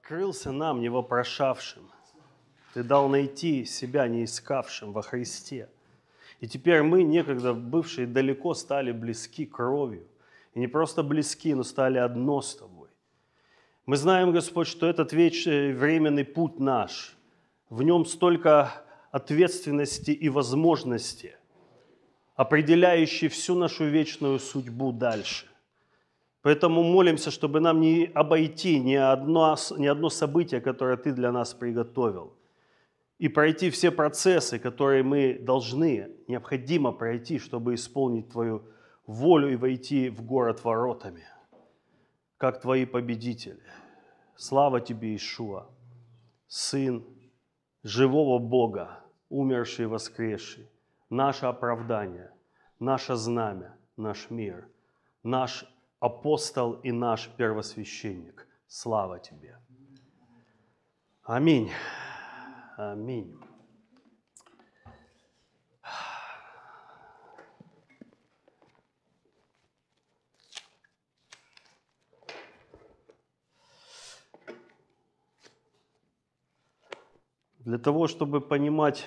открылся нам, не вопрошавшим. Ты дал найти себя, не искавшим во Христе. И теперь мы, некогда бывшие далеко, стали близки кровью. И не просто близки, но стали одно с Тобой. Мы знаем, Господь, что этот вечный временный путь наш, в нем столько ответственности и возможности, определяющие всю нашу вечную судьбу дальше. Поэтому молимся, чтобы нам не обойти ни одно событие, которое Ты для нас приготовил, и пройти все процессы, которые мы должны, необходимо пройти, чтобы исполнить Твою волю и войти в город воротами, как Твои победители. Слава Тебе, Иешуа, Сын живого Бога, умерший и воскресший, наше оправдание, наше знамя, наш мир, наш апостол и наш первосвященник. Слава Тебе. Аминь. Аминь. Для того, чтобы понимать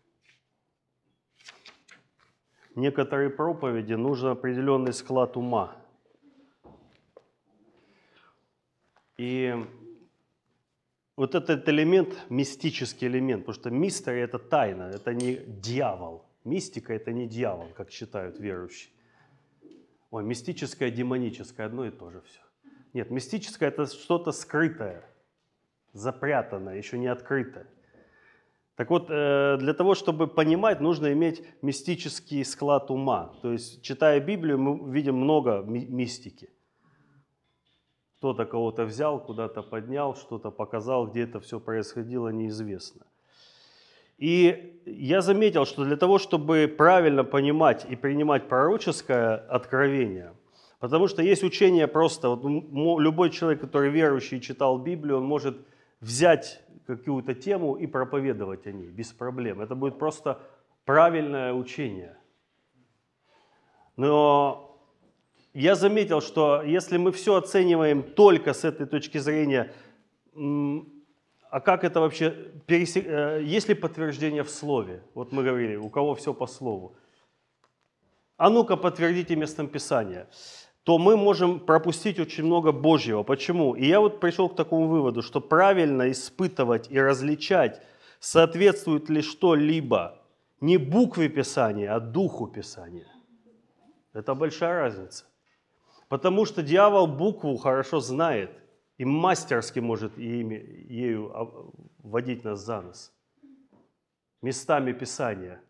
некоторые проповеди, нужен определенный склад ума. И вот этот элемент, мистический элемент, потому что мистерия – это тайна, это не дьявол. Мистика – это не дьявол, как считают верующие. Ой, мистическое, демоническое – одно и то же все. Нет, мистическое – это что-то скрытое, запрятанное, еще не открытое. Так вот, для того, чтобы понимать, нужно иметь мистический склад ума. То есть, читая Библию, мы видим много мистики. Кто-то кого-то взял, куда-то поднял, что-то показал, где это все происходило, неизвестно. И я заметил, что для того, чтобы правильно понимать и принимать пророческое откровение, потому что есть учение просто, вот любой человек, который верующий и читал Библию, он может взять какую-то тему и проповедовать о ней без проблем. Это будет просто правильное учение. Но я заметил, что если мы все оцениваем только с этой точки зрения, а как это вообще, есть ли подтверждение в слове? Вот мы говорили, у кого все по слову. А ну-ка подтвердите местом Писания. То мы можем пропустить очень много Божьего. Почему? И я вот пришел к такому выводу, что правильно испытывать и различать, соответствует ли что-либо не букве Писания, а духу Писания. Это большая разница. Потому что дьявол букву хорошо знает и мастерски может ею водить нас за нос. Местами Писания.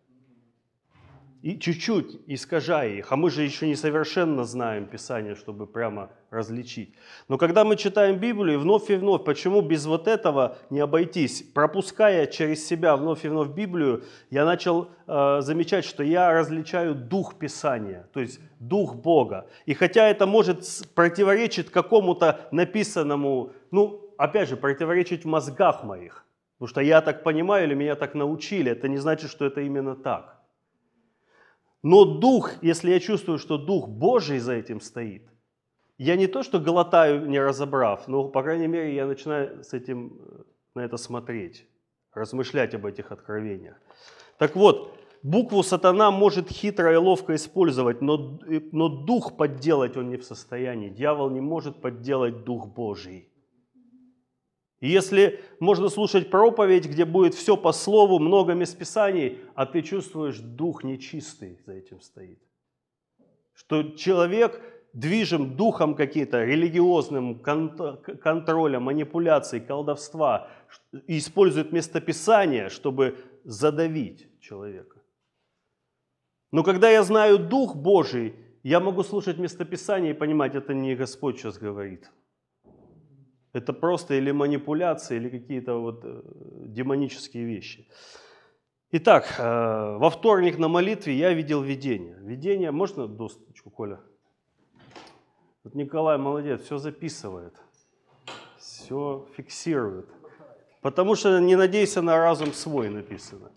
И чуть-чуть искажая их. А мы же еще не совершенно знаем Писание, чтобы прямо различить. Но когда мы читаем Библию и вновь, почему без вот этого не обойтись? Пропуская через себя вновь и вновь Библию, я начал замечать, что я различаю дух Писания, то есть дух Бога. И хотя это может противоречить какому-то написанному, опять же, противоречить в мозгах моих, потому что я так понимаю или меня так научили, это не значит, что это именно так. Но дух, если я чувствую, что дух Божий за этим стоит, я не то, что глотаю, не разобрав, но, по крайней мере, я начинаю на это смотреть, размышлять об этих откровениях. Так вот, букву сатана может хитро и ловко использовать, но дух подделать он не в состоянии. Дьявол не может подделать дух Божий. И если можно слушать проповедь, где будет все по слову, много мест Писаний, а ты чувствуешь, дух нечистый за этим стоит. Что человек движим духом каким-то религиозным, контролем, манипуляцией, колдовства, и использует местописание, чтобы задавить человека. Но когда я знаю Дух Божий, я могу слушать местописание и понимать, это не Господь сейчас говорит. Это просто или манипуляции, или какие-то демонические вещи. Итак, во вторник на молитве я видел видение. Видение, можно досточку, Коля? Вот Николай молодец, все записывает, все фиксирует. Потому что не надейся на разум свой написано.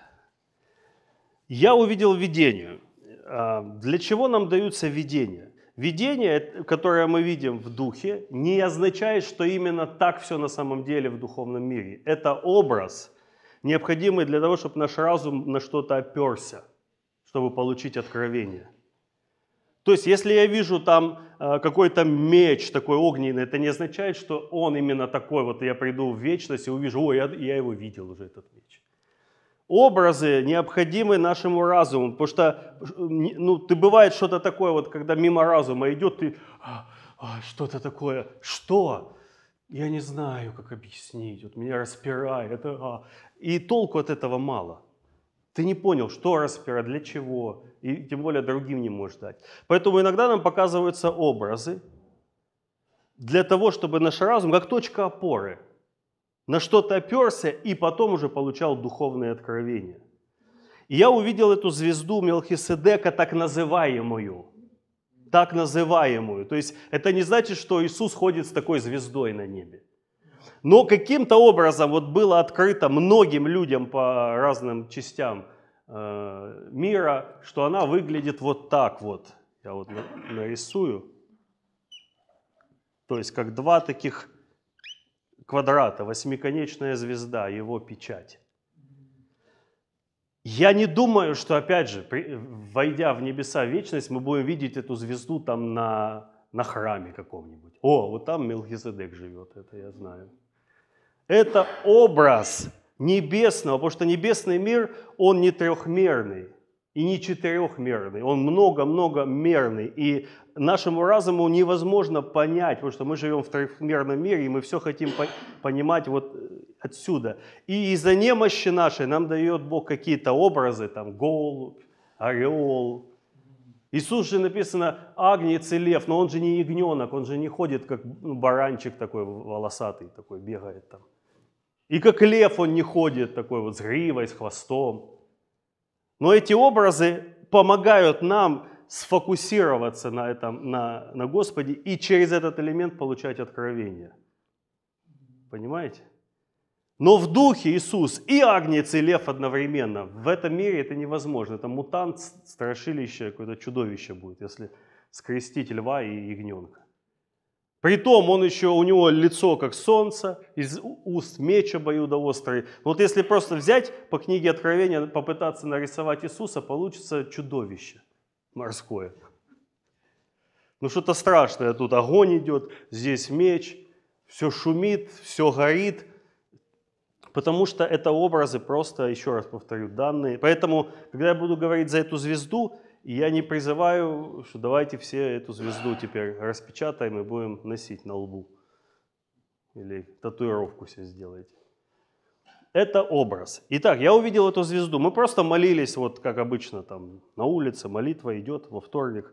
Я увидел видение. Для чего нам даются видения? Видение, которое мы видим в духе, не означает, что именно так все на самом деле в духовном мире. Это образ, необходимый для того, чтобы наш разум на что-то оперся, чтобы получить откровение. То есть, если я вижу там какой-то меч такой огненный, это не означает, что он именно такой, вот я приду в вечность и увижу, ой, я его видел уже, этот меч. Образы необходимы нашему разуму, потому что, ты бывает что-то такое, вот когда мимо разума идет, ты, что-то такое, что? Я не знаю, как объяснить, вот меня распирает, и толку от этого мало. Ты не понял, что распирает, для чего, и тем более другим не можешь дать. Поэтому иногда нам показываются образы для того, чтобы наш разум, как точка опоры, на что-то оперся и потом уже получал духовные откровения. И я увидел эту звезду Мелхиседека, так называемую. Так называемую. То есть это не значит, что Иисус ходит с такой звездой на небе. Но каким-то образом вот было открыто многим людям по разным частям мира, что она выглядит вот так вот. Я вот нарисую. То есть как два таких квадрата, восьмиконечная звезда, его печать. Я не думаю, что, опять же, войдя в небеса в вечность, мы будем видеть эту звезду там на храме каком-нибудь. О, вот там Мелхиседек живет, это я знаю. Это образ небесного, потому что небесный мир, он не трехмерный и не четырехмерный, он много-многомерный. И нашему разуму невозможно понять, потому что мы живем в трехмерном мире, и мы все хотим понимать вот отсюда. И из-за немощи нашей нам дает Бог какие-то образы, там голубь, орел. Иисус же написано агнец и лев, но он же не ягненок, он же не ходит как баранчик такой волосатый, такой бегает там. И как лев он не ходит такой вот с гривой, с хвостом. Но эти образы помогают нам сфокусироваться на этом, на Господе и через этот элемент получать откровение. Понимаете? Но в духе Иисус и агнец, и лев одновременно. В этом мире это невозможно. Это мутант, страшилище, какое-то чудовище будет, если скрестить льва и ягненка. Притом он еще, у него лицо как солнце, из уст меч обоюдоострый. Вот если просто взять по книге Откровения, попытаться нарисовать Иисуса, получится чудовище морское. Ну что-то страшное, тут огонь идет, здесь меч, все шумит, все горит. Потому что это образы просто, еще раз повторю, данные. Поэтому, когда я буду говорить за эту звезду, я не призываю, что давайте все эту звезду теперь распечатаем и будем носить на лбу. Или татуировку себе сделайте. Это образ. Итак, я увидел эту звезду. Мы просто молились, вот как обычно, там на улице молитва идет во вторник.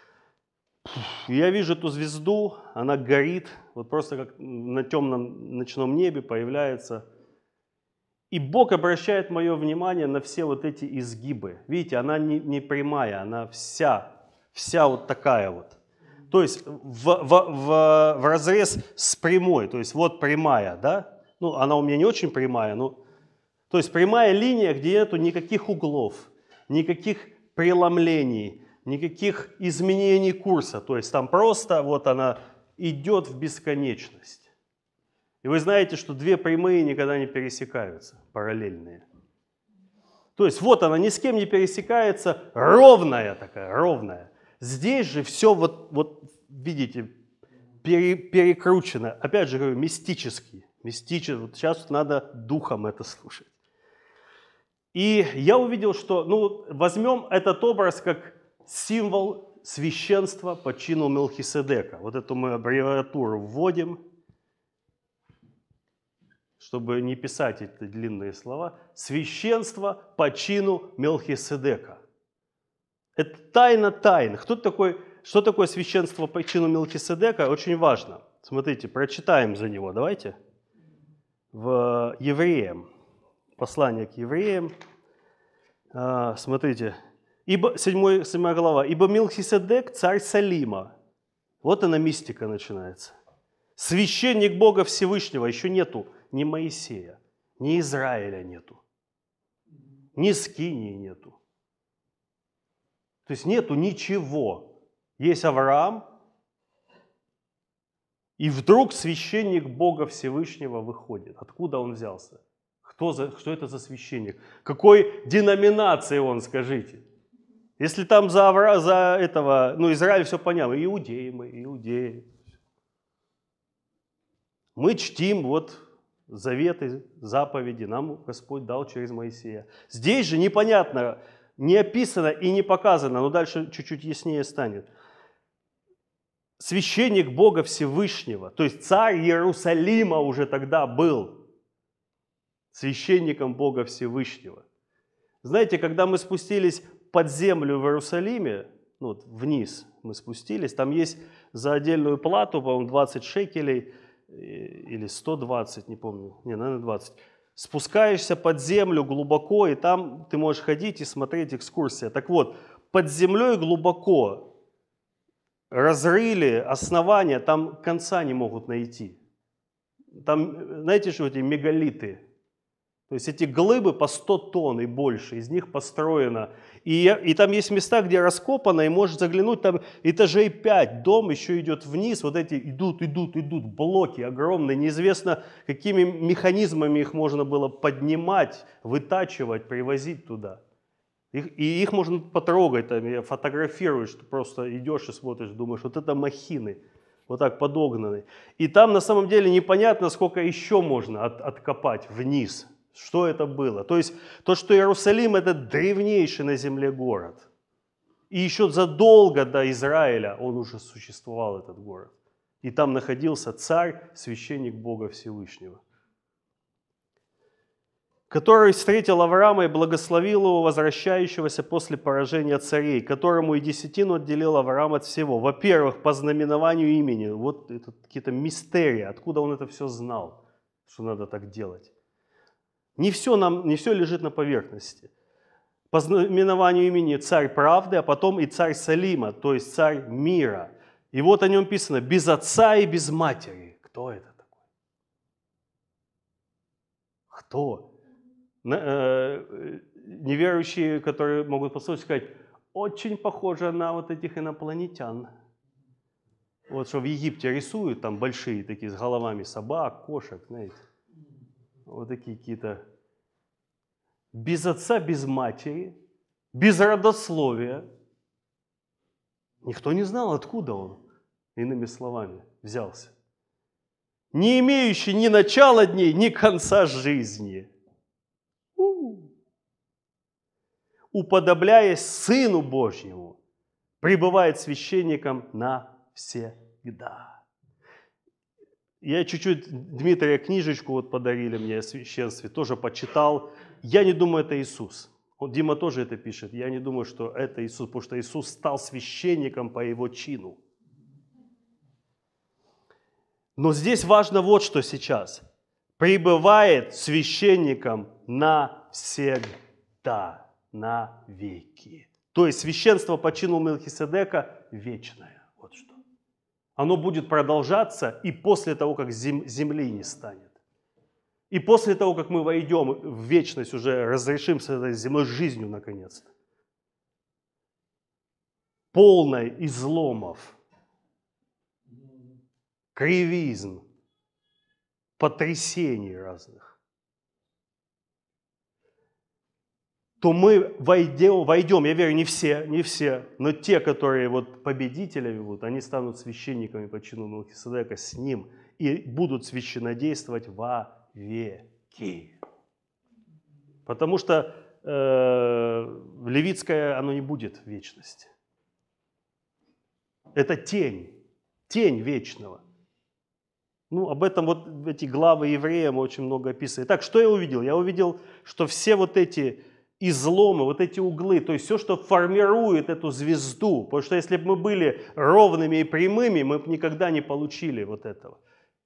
Я вижу эту звезду, она горит, вот просто как на темном ночном небе появляется. И Бог обращает мое внимание на все вот эти изгибы. Видите, она не прямая, она вся вот такая вот. То есть в разрез с прямой, то есть вот прямая, да? Ну, она у меня не очень прямая, но... То есть прямая линия, где нету никаких углов, никаких преломлений, никаких изменений курса. То есть там просто вот она идет в бесконечность. И вы знаете, что две прямые никогда не пересекаются, параллельные. То есть вот она ни с кем не пересекается, ровная такая, ровная. Здесь же все вот видите, перекручено. Опять же говорю, мистически. Вот сейчас надо духом это слушать. И я увидел, что, возьмем этот образ как символ священства по чину Мелхиседека. Вот эту мы аббревиатуру вводим, чтобы не писать эти длинные слова. Священство по чину Мелхиседека. Это тайна тайн. Что такое священство по чину Мелхиседека? Очень важно. Смотрите, прочитаем за него. Давайте. В Евреям. Послание к Евреям. Смотрите. 7 глава. «Ибо Мелхиседек, царь Салима». Вот она мистика начинается. Священник Бога Всевышнего. Еще нету ни Моисея, ни Израиля нету. Ни Скинии нету. То есть нету ничего. есть Авраам, и вдруг священник Бога Всевышнего выходит. Откуда он взялся? Что это за священник? Какой деноминации он, скажите? Если там за этого, Израиль все понятно, иудеи мы, иудеи. Мы чтим заветы, заповеди нам Господь дал через Моисея. Здесь же непонятно, не описано и не показано, но дальше чуть-чуть яснее станет. Священник Бога Всевышнего, то есть царь Иерусалима уже тогда был священником Бога Всевышнего. Знаете, когда мы спустились под землю в Иерусалиме, вниз мы спустились, там есть за отдельную плату, по-моему, 20 шекелей, или 120, не помню, наверное, 20. Спускаешься под землю глубоко, и там ты можешь ходить и смотреть экскурсия. Так вот, под землей глубоко разрыли основания, там конца не могут найти. Там, знаете, что эти мегалиты? То есть эти глыбы по 100 тонн и больше, из них построено. И там есть места, где раскопано, и можешь заглянуть, там этажей 5, дом еще идет вниз, вот эти идут блоки огромные, неизвестно, какими механизмами их можно было поднимать, вытачивать, привозить туда. И их можно потрогать, там, фотографируешь, ты просто идешь и смотришь, думаешь, вот это махины, вот так подогнаны. И там на самом деле непонятно, сколько еще можно откопать вниз. Что это было? То есть то, что Иерусалим – это древнейший на земле город. И еще задолго до Израиля он уже существовал, этот город. И там находился царь, священник Бога Всевышнего, который встретил Авраама и благословил его, возвращающегося после поражения царей, которому и десятину отделил Авраам от всего. Во-первых, по знаменованию имени. Вот это какие-то мистерии, откуда он это все знал, что надо так делать. Не все лежит на поверхности. По знаменованию имени царь правды, а потом и царь Салима, то есть царь мира. И вот о нем писано: без отца и без матери. Кто это такой? Кто? Неверующие, которые могут послушать, сказать, очень похоже на вот этих инопланетян. Вот что в Египте рисуют, там большие такие с головами собак, кошек, знаете. Вот такие какие-то. Без отца, без матери, без родословия. Никто не знал, откуда он, иными словами, взялся. Не имеющий ни начала дней, ни конца жизни. Уподобляясь Сыну Божьему, пребывает священником навсегда. Я чуть-чуть, Дмитрия книжечку подарили мне о священстве, тоже почитал. Я не думаю, это Иисус. Дима тоже это пишет. Я не думаю, что это Иисус, потому что Иисус стал священником по его чину. Но здесь важно вот что сейчас. Пребывает священником навсегда, навеки. То есть священство по чину Мелхиседека вечное. Вот что. Оно будет продолжаться и после того, как земли не станет. И после того, как мы войдем в вечность, уже разрешим с этой земной жизнью наконец-то. Полной изломов, кривизн, потрясений разных. То мы войдем, я верю, не все, но те, которые победителями будут, они станут священниками по чину Мелхиседека с ним и будут священнодействовать веки. Потому что левитское, оно не будет в вечности. Это тень вечного. Об этом эти главы Евреям очень много описано. Итак, что я увидел? Я увидел, что все эти изломы, эти углы, то есть все, что формирует эту звезду. Потому что если бы мы были ровными и прямыми, мы бы никогда не получили этого.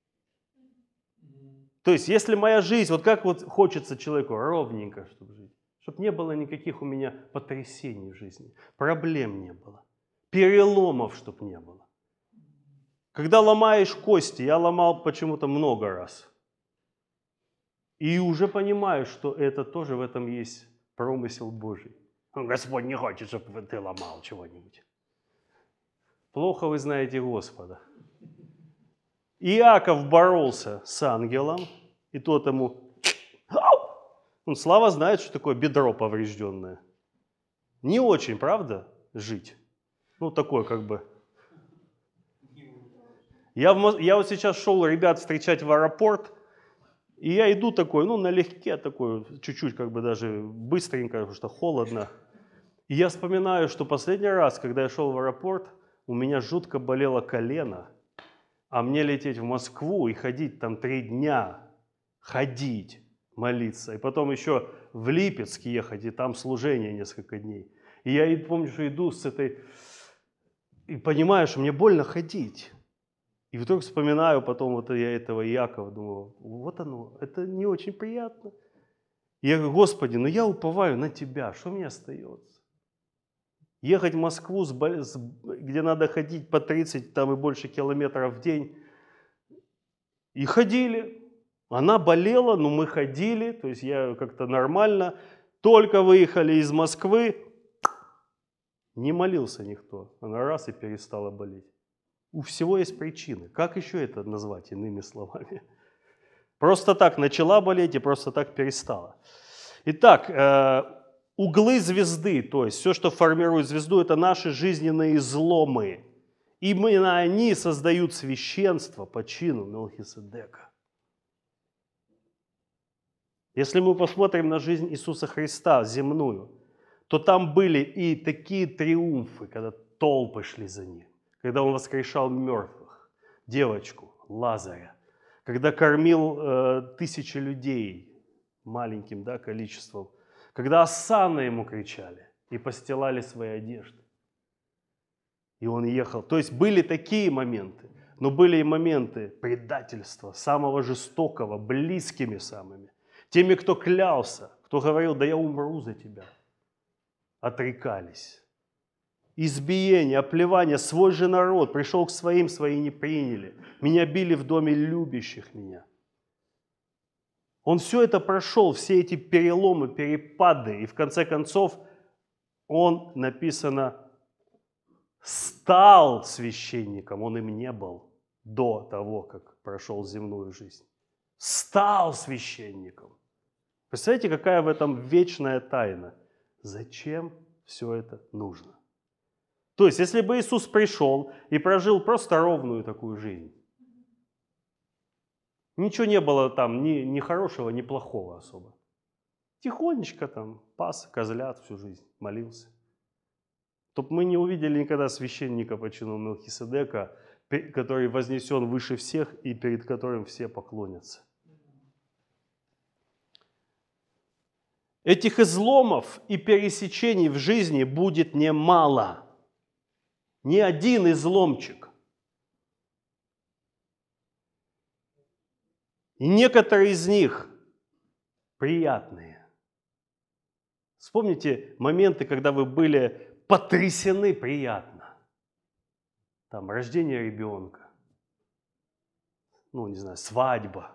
То есть если моя жизнь, как хочется человеку ровненько, чтобы жить, чтобы не было никаких у меня потрясений в жизни, проблем не было, переломов чтобы не было. Когда ломаешь кости, я ломал почему-то много раз. И уже понимаю, что это тоже в этом есть промысел Божий. Господь не хочет, чтобы ты ломал чего-нибудь. Плохо вы знаете Господа. Иаков боролся с ангелом, и тот ему... Он, Слава знает, что такое бедро поврежденное. Не очень, правда, жить? Ну, такое как бы... Я вот сейчас шел ребят встречать в аэропорт, и я иду такой, ну, налегке такой, чуть-чуть как бы даже быстренько, потому что холодно. И я вспоминаю, что последний раз, когда я шел в аэропорт, у меня жутко болело колено, а мне лететь в Москву и ходить там 3 дня, ходить, молиться, и потом еще в Липецк ехать, и там служение несколько дней. И я помню, что иду с этой, и понимаю, что мне больно ходить. И вдруг вспоминаю потом вот я этого Иакова, думаю, вот оно, это не очень приятно. И я говорю, Господи, ну я уповаю на Тебя, что мне остается? Ехать в Москву, где надо ходить по 30 там, и больше километров в день. И ходили. Она болела, но мы ходили, то есть я как-то нормально. Только выехали из Москвы, не молился никто. Она раз и перестала болеть. У всего есть причины. Как еще это назвать иными словами? Просто так начала болеть и просто так перестала. Итак, углы звезды, то есть все, что формирует звезду, это наши жизненные изломы. Именно они создают священство по чину Мелхиседека. Если мы посмотрим на жизнь Иисуса Христа земную, то там были и такие триумфы, когда толпы шли за ним. Когда он воскрешал мертвых, девочку, Лазаря, когда кормил тысячи людей маленьким количеством, когда осанны ему кричали и постилали свои одежды. И он ехал. То есть были такие моменты, но были и моменты предательства, самого жестокого, близкими самыми. Теми, кто клялся, кто говорил, да я умру за тебя, отрекались. Избиение, оплевание, свой же народ пришел к своим, свои не приняли. Меня били в доме любящих меня. Он все это прошел, все эти переломы, перепады, и в конце концов он, написано, стал священником, он им не был до того, как прошел земную жизнь. Стал священником. Представляете, какая в этом вечная тайна? Зачем все это нужно? То есть, если бы Иисус пришел и прожил просто ровную такую жизнь, ничего не было там ни хорошего, ни плохого особо. Тихонечко там пас козлят всю жизнь, молился. То мы не увидели никогда священника по чину Мелхиседека, который вознесен выше всех и перед которым все поклонятся. Этих изломов и пересечений в жизни будет немало. Ни один изломчик. И некоторые из них приятные. Вспомните моменты, когда вы были потрясены приятно. Там рождение ребенка, не знаю, свадьба.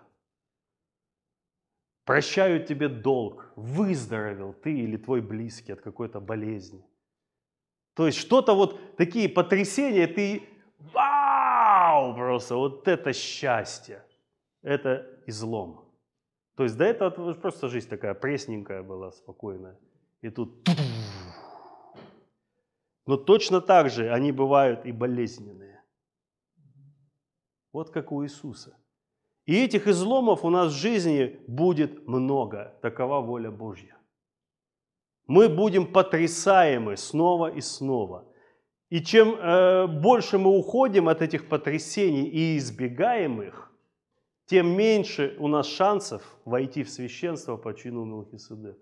Прощают тебе долг, выздоровел ты или твой близкий от какой-то болезни. То есть что-то вот такие потрясения, ты вау, просто вот это счастье, это излом. То есть до этого просто жизнь такая пресненькая была, спокойная. И тут... Но точно так же они бывают и болезненные. Вот как у Иисуса. И этих изломов у нас в жизни будет много. Такова воля Божья. Мы будем потрясаемы снова и снова. И чем больше мы уходим от этих потрясений и избегаем их, тем меньше у нас шансов войти в священство по чину Мелхиседека.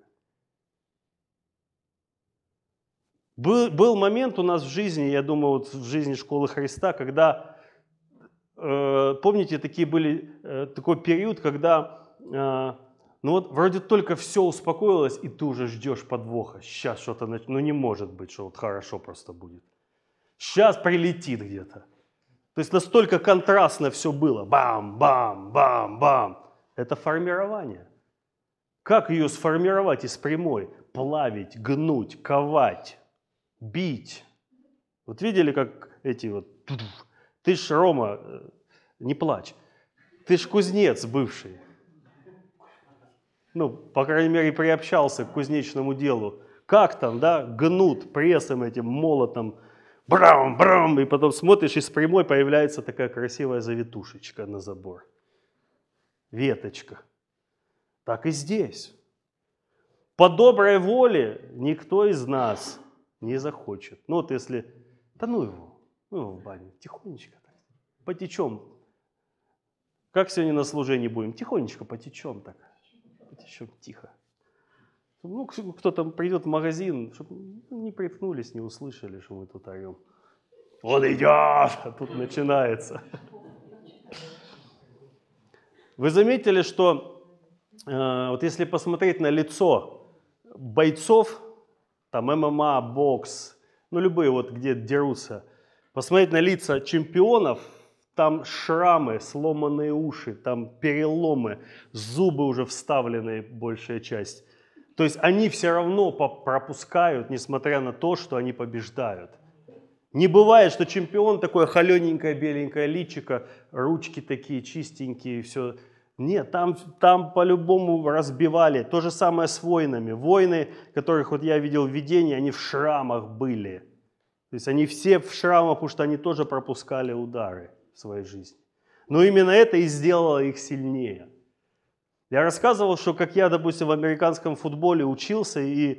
Был момент у нас в жизни, я думаю, вот в жизни школы Христа, когда, помните, такой период, когда, вроде только все успокоилось, и ты уже ждешь подвоха. Сейчас что-то, не может быть, что вот хорошо просто будет. Сейчас прилетит где-то. То есть настолько контрастно все было. Бам, бам, бам, бам. Это формирование. Как ее сформировать из прямой? Плавить, гнуть, ковать, бить. Вот видели, как эти вот. Ты ж, Рома, не плачь, ты ж кузнец бывший. Ну, по крайней мере, приобщался к кузнечному делу. Как там, да, гнут прессом этим, молотом, брам-брам, и потом смотришь, из прямой появляется такая красивая завитушечка на забор. Веточка. Так и здесь. По доброй воле никто из нас не захочет. Ну вот если, да ну его в баню, тихонечко так, потечем. Как сегодня на служении будем? Тихонечко потечем так, потечем тихо. Ну, кто-то придет в магазин, чтобы не приткнулись, не услышали, что мы тут орем. Он идет, а тут начинается. Вы заметили, что вот если посмотреть на лицо бойцов, там ММА, бокс, ну любые вот где дерутся, посмотреть на лица чемпионов, там шрамы, сломанные уши, там переломы, зубы уже вставленные, большая часть. То есть они все равно пропускают, несмотря на то, что они побеждают. Не бывает, что чемпион такое холененькое, беленькое личико, ручки такие чистенькие, все. Нет, там по-любому разбивали. То же самое с воинами. Воины, которых вот я видел в видении, они в шрамах были. То есть они все в шрамах, потому что они тоже пропускали удары в своей жизни. Но именно это и сделало их сильнее. Я рассказывал, что как я, допустим, в американском футболе учился,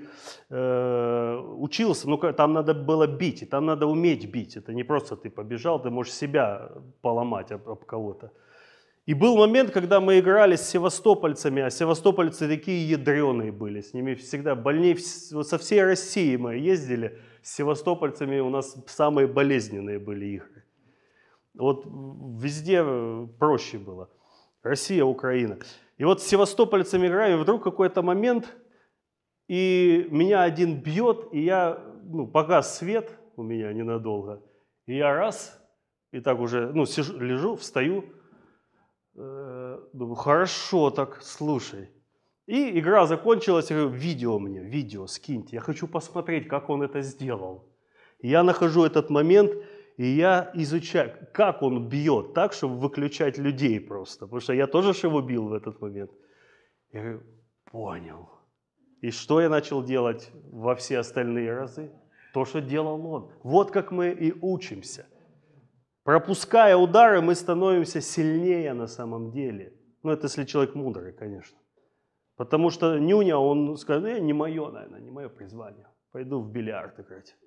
ну там надо было бить, и там надо уметь бить. Это не просто ты побежал, ты можешь себя поломать об кого-то. И был момент, когда мы играли с севастопольцами, а севастопольцы такие ядреные были, с ними всегда больнее, вот со всей России мы ездили, с севастопольцами у нас самые болезненные были игры. Вот везде проще было. Россия, Украина. И вот с севастопольцами играю, и вдруг какой-то момент, и меня один бьет, и я, погас свет у меня ненадолго, и я раз, и так уже, сижу, лежу, встаю, думаю, хорошо так, слушай. И игра закончилась, я говорю, видео скиньте, я хочу посмотреть, как он это сделал. И я нахожу этот момент, и я изучаю, как он бьет так, чтобы выключать людей просто. Потому что я тоже ж его бил в этот момент. Я говорю, понял. И что я начал делать во все остальные разы? То, что делал он. Вот как мы и учимся. Пропуская удары, мы становимся сильнее на самом деле. Ну, это если человек мудрый, конечно. Потому что нюня, он скажет, не мое, наверное, не мое призвание. Пойду в бильярд играть.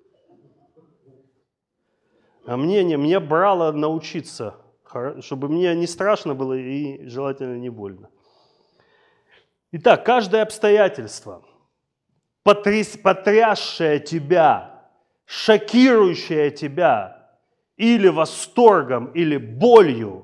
А мне брало научиться, чтобы мне не страшно было и желательно не больно. Итак, каждое обстоятельство, потрясшее тебя, шокирующее тебя или восторгом, или болью,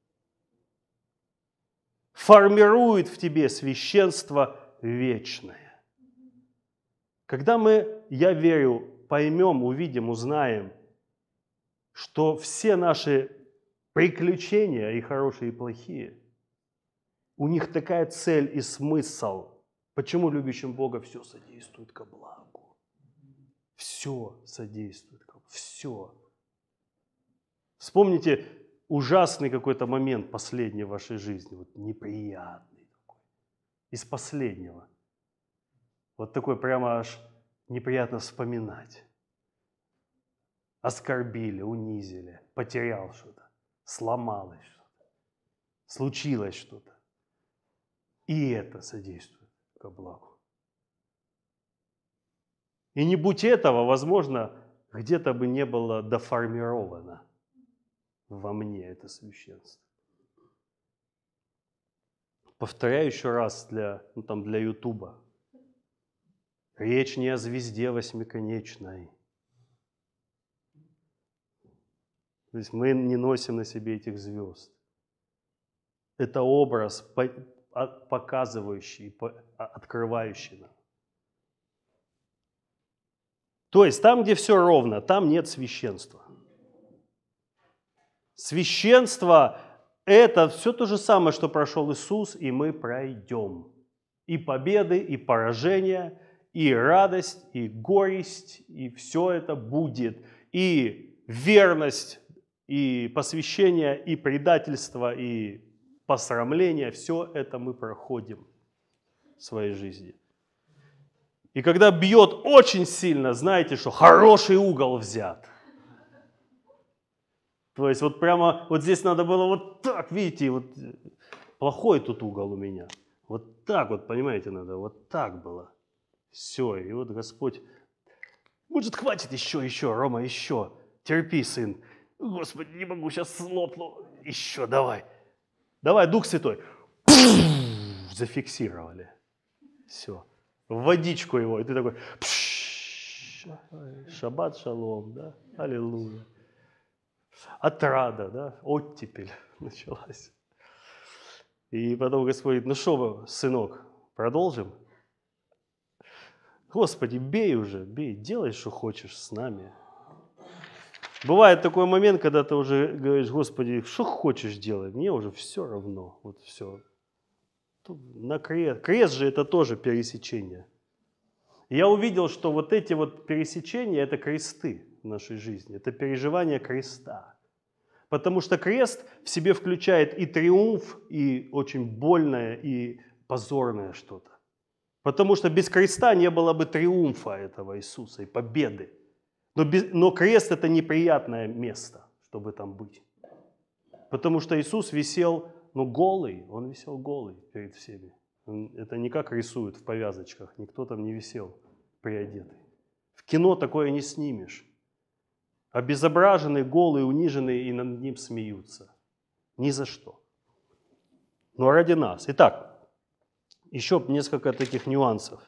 формирует в тебе священство вечное. Когда мы, я верю, поймем, увидим, узнаем, что все наши приключения, и хорошие, и плохие, у них такая цель и смысл. Почему любящим Бога все содействует ко благу? Все содействует ко благу. Все. Вспомните ужасный какой-то момент последний в вашей жизни, вот неприятный такой, из последнего. Вот такой прямо аж неприятно вспоминать. Оскорбили, унизили, потерял что-то, сломалось что-то, случилось что-то. И это содействует ко благу. И не будь этого, возможно, где-то бы не было доформировано во мне это священство. Повторяю еще раз для Ютуба. Речь не о звезде восьмиконечной. То есть мы не носим на себе этих звезд. Это образ, показывающий, открывающий нам. То есть там, где все ровно, там нет священства. Священство – это все то же самое, что прошел Иисус, и мы пройдем. И победы, и поражения, и радость, и горесть, и все это будет. И верность, и посвящение, и предательство, и посрамление, все это мы проходим в своей жизни. И когда бьет очень сильно, знаете, что хороший угол взят. То есть вот прямо вот здесь надо было вот так, видите, вот плохой тут угол у меня. Вот так вот, понимаете, надо, вот так было. Все, и вот Господь, может, хватит еще, Рома, еще. Терпи, сын. Господи, не могу, сейчас слопну. Еще, давай. Давай, Дух Святой. Зафиксировали. Все. В водичку его. И ты такой, шаббат шалом, да? Аллилуйя. Отрада, да? Оттепель началась. И потом Господь говорит, ну что, сынок, продолжим? Господи, бей уже, бей, делай, что хочешь с нами. Бывает такой момент, когда ты уже говоришь, Господи, что хочешь делай, мне уже все равно, вот все. На крест. Крест же это тоже пересечение. И я увидел, что вот эти вот пересечения, это кресты в нашей жизни, это переживание креста. Потому что крест в себе включает и триумф, и очень больное, и позорное что-то. Потому что без креста не было бы триумфа этого Иисуса и победы. Но крест – это неприятное место, чтобы там быть. Потому что Иисус висел, голый, Он висел голый перед всеми. Это не как рисуют в повязочках, никто там не висел приодетый. В кино такое не снимешь. Обезображенный, голый, униженный, и над ним смеются. Ни за что. Но ради нас. Итак, еще несколько таких нюансов.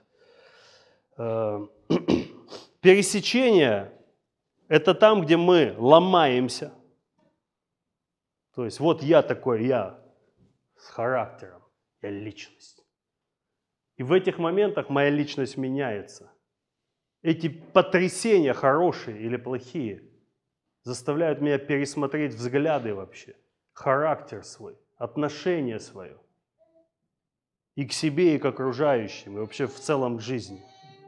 Пересечение – это там, где мы ломаемся. То есть вот я такой, я с характером, я личность. И в этих моментах моя личность меняется. Эти потрясения, хорошие или плохие, заставляют меня пересмотреть взгляды вообще, характер свой, отношение свое. И к себе, и к окружающим, и вообще в целом к жизни.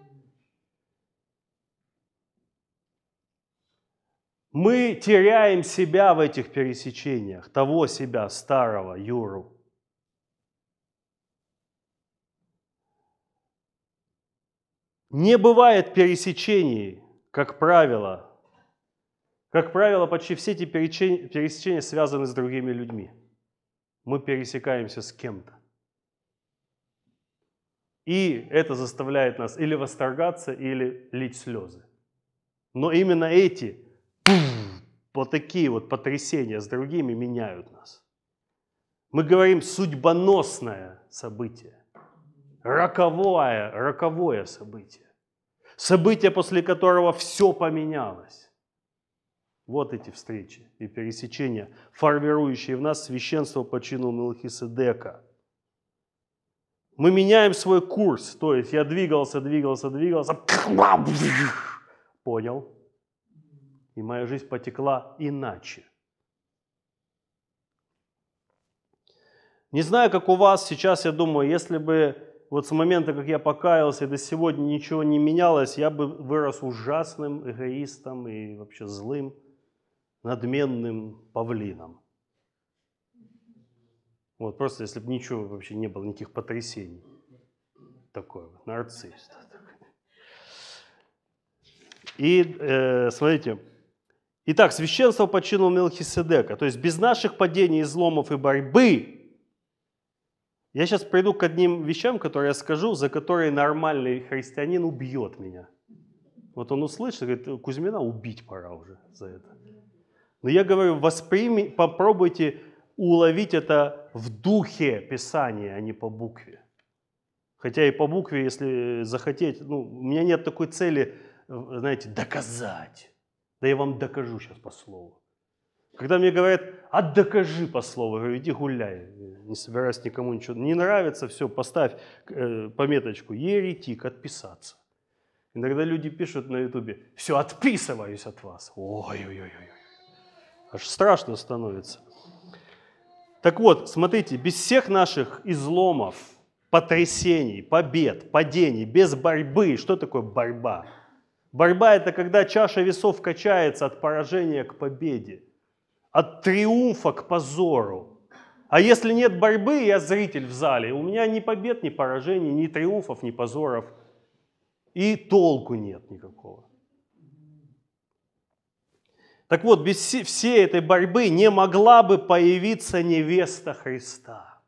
Мы теряем себя в этих пересечениях, того себя, старого, Юру. Не бывает пересечений, как правило. Как правило, почти все эти пересечения связаны с другими людьми. Мы пересекаемся с кем-то. И это заставляет нас или восторгаться, или лить слезы. Но именно эти вот такие вот потрясения с другими меняют нас. Мы говорим судьбоносное событие, роковое событие. Событие, после которого все поменялось. Вот эти встречи и пересечения, формирующие в нас священство по чину Мелхиседека. Мы меняем свой курс, то есть я двигался, понял, и моя жизнь потекла иначе. Не знаю, как у вас, сейчас я думаю, если бы вот с момента, как я покаялся, до сегодня ничего не менялось, я бы вырос ужасным эгоистом и вообще злым, надменным павлином. Вот просто если бы ничего вообще не было, никаких потрясений. Такой вот нарцисс. И смотрите. Итак, священство по чину Мелхиседека. То есть без наших падений, изломов и борьбы. Я сейчас приду к одним вещам, которые я скажу, за которые нормальный христианин убьет меня. Вот он услышит, говорит, Кузьмина убить пора уже за это. Но я говорю, попробуйте уловить это в духе Писания, а не по букве. Хотя и по букве, если захотеть, у меня нет такой цели, знаете, доказать. Да я вам докажу сейчас по слову. Когда мне говорят, а докажи по слову, я говорю, иди гуляй, не собираюсь никому ничего. Не нравится, все, поставь пометочку, еретик, отписаться. Иногда люди пишут на ютубе, все, отписываюсь от вас. Ой-ой-ой. Аж страшно становится. Так вот, смотрите, без всех наших изломов, потрясений, побед, падений, без борьбы. Что такое борьба? Борьба – это когда чаша весов качается от поражения к победе, от триумфа к позору. А если нет борьбы, я зритель в зале, у меня ни побед, ни поражений, ни триумфов, ни позоров. И толку нет никакого. Так вот, без всей этой борьбы не могла бы появиться невеста Христа.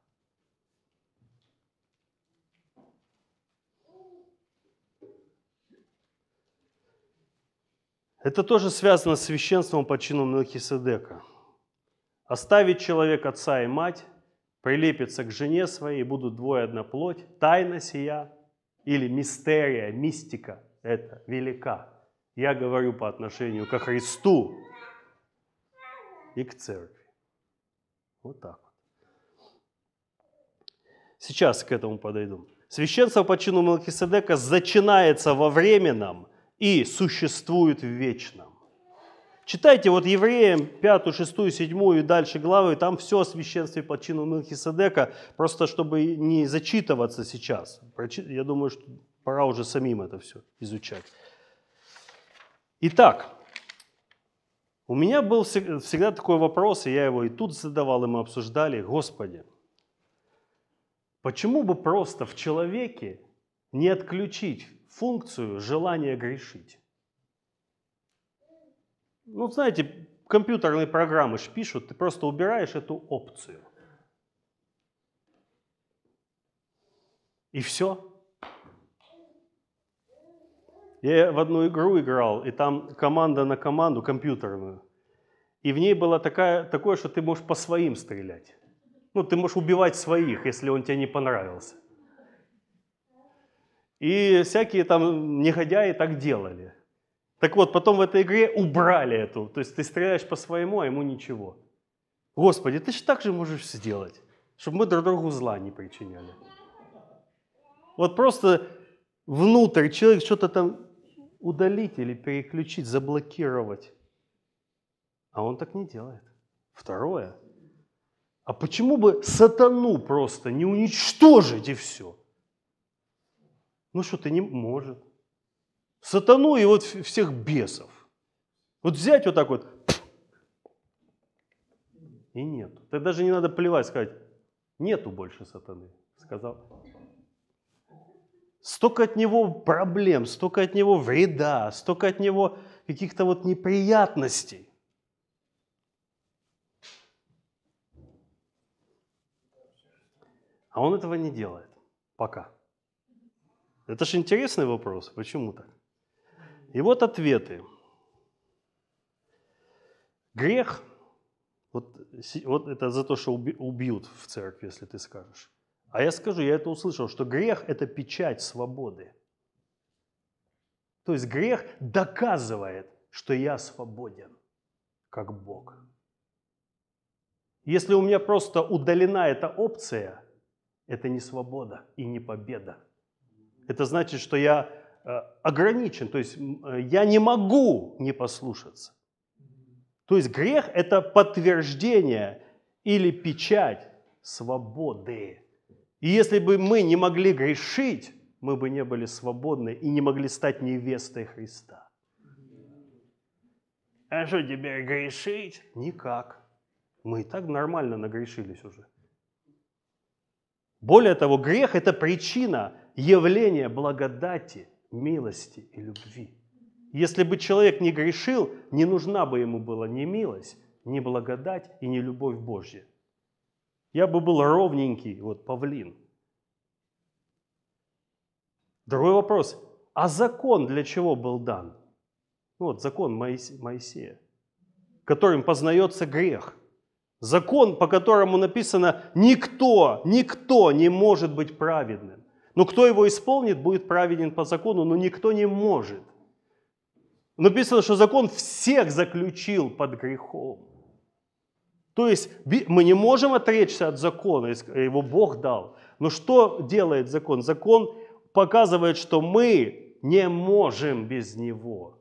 Это тоже связано с священством по чину Мелхиседека. Оставит человек отца и мать, прилепится к жене своей, будут двое одна плоть. Тайна сия или мистерия, мистика – это велика. Я говорю по отношению ко Христу и к церкви. Вот так вот. Сейчас к этому подойду. Священство по чину Мелхиседека зачинается во временном и существует в вечном. Читайте вот Евреям 5, 6, 7 и дальше главы, там все о священстве по чину Мелхиседека, просто чтобы не зачитываться сейчас. Я думаю, что пора уже самим это все изучать. Итак, у меня был всегда такой вопрос, и я его и тут задавал, и мы обсуждали. Господи, почему бы просто в человеке не отключить функцию желания грешить? Ну, знаете, компьютерные программы ж пишут, ты просто убираешь эту опцию. И все. Я в одну игру играл, и там команда на команду компьютерную. И в ней было такое, что ты можешь по своим стрелять. Ну, ты можешь убивать своих, если он тебе не понравился. И всякие там негодяи так делали. Так вот, потом в этой игре убрали эту. То есть ты стреляешь по своему, а ему ничего. Господи, ты же так же можешь сделать, чтобы мы друг другу зла не причиняли. Вот просто внутрь человек что-то там удалить или переключить, заблокировать. А он так не делает. Второе. А почему бы сатану просто не уничтожить и все? Ну что, ты не может. Сатану и вот всех бесов. Вот взять вот так вот. И нет. Так даже не надо плевать, сказать, нету больше сатаны. Сказал. Столько от него проблем, столько от него вреда, столько от него каких-то вот неприятностей. А он этого не делает. Пока. Это же интересный вопрос. Почему так? И вот ответы. Грех, вот это за то, что убьют в церкви, если ты скажешь. А я скажу, я это услышал, что грех – это печать свободы. То есть грех доказывает, что я свободен, как Бог. Если у меня просто удалена эта опция, это не свобода и не победа. Это значит, что я ограничен, то есть я не могу не послушаться. То есть грех – это подтверждение или печать свободы. И если бы мы не могли грешить, мы бы не были свободны и не могли стать невестой Христа. А что теперь грешить? Никак. Мы и так нормально нагрешились уже. Более того, грех – это причина явления благодати, милости и любви. Если бы человек не грешил, не нужна бы ему была ни милость, ни благодать и ни любовь Божья. Я бы был ровненький, вот павлин. Другой вопрос. А закон для чего был дан? Ну, вот закон Моисея, которым познается грех. Закон, по которому написано, никто не может быть праведным. Но кто его исполнит, будет праведен по закону, но никто не может. Написано, что закон всех заключил под грехом. То есть мы не можем отречься от закона, его Бог дал. Но что делает закон? Закон показывает, что мы не можем без него.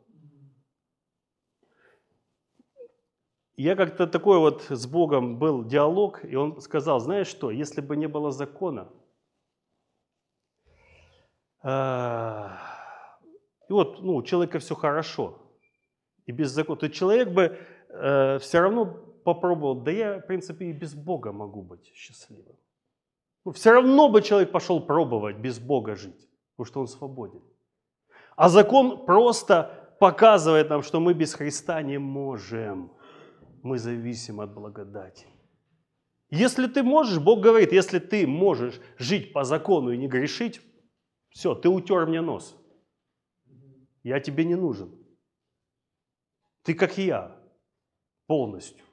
Я как-то такой вот с Богом был диалог, и он сказал, знаешь что, если бы не было закона, и вот у человека все хорошо, и без закона, то человек бы все равно попробовал, да я, в принципе, и без Бога могу быть счастливым. Все равно бы человек пошел пробовать без Бога жить, потому что он свободен. А закон просто показывает нам, что мы без Христа не можем. Мы зависим от благодати. Если ты можешь, Бог говорит, если ты можешь жить по закону и не грешить, все, ты утер мне нос. Я тебе не нужен. Ты как я, полностью.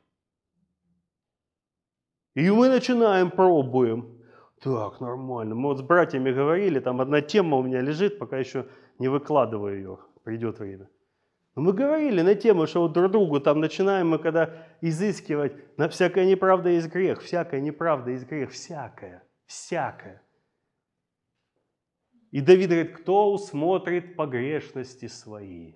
И мы начинаем, пробуем. Так, нормально. Мы вот с братьями говорили, там одна тема у меня лежит, пока еще не выкладываю ее, придет время. Но мы говорили на тему, что вот друг другу там начинаем мы когда изыскивать, на всякая неправда есть грех, всякая неправда есть грех, всякая. И Давид говорит, кто усмотрит погрешности свои?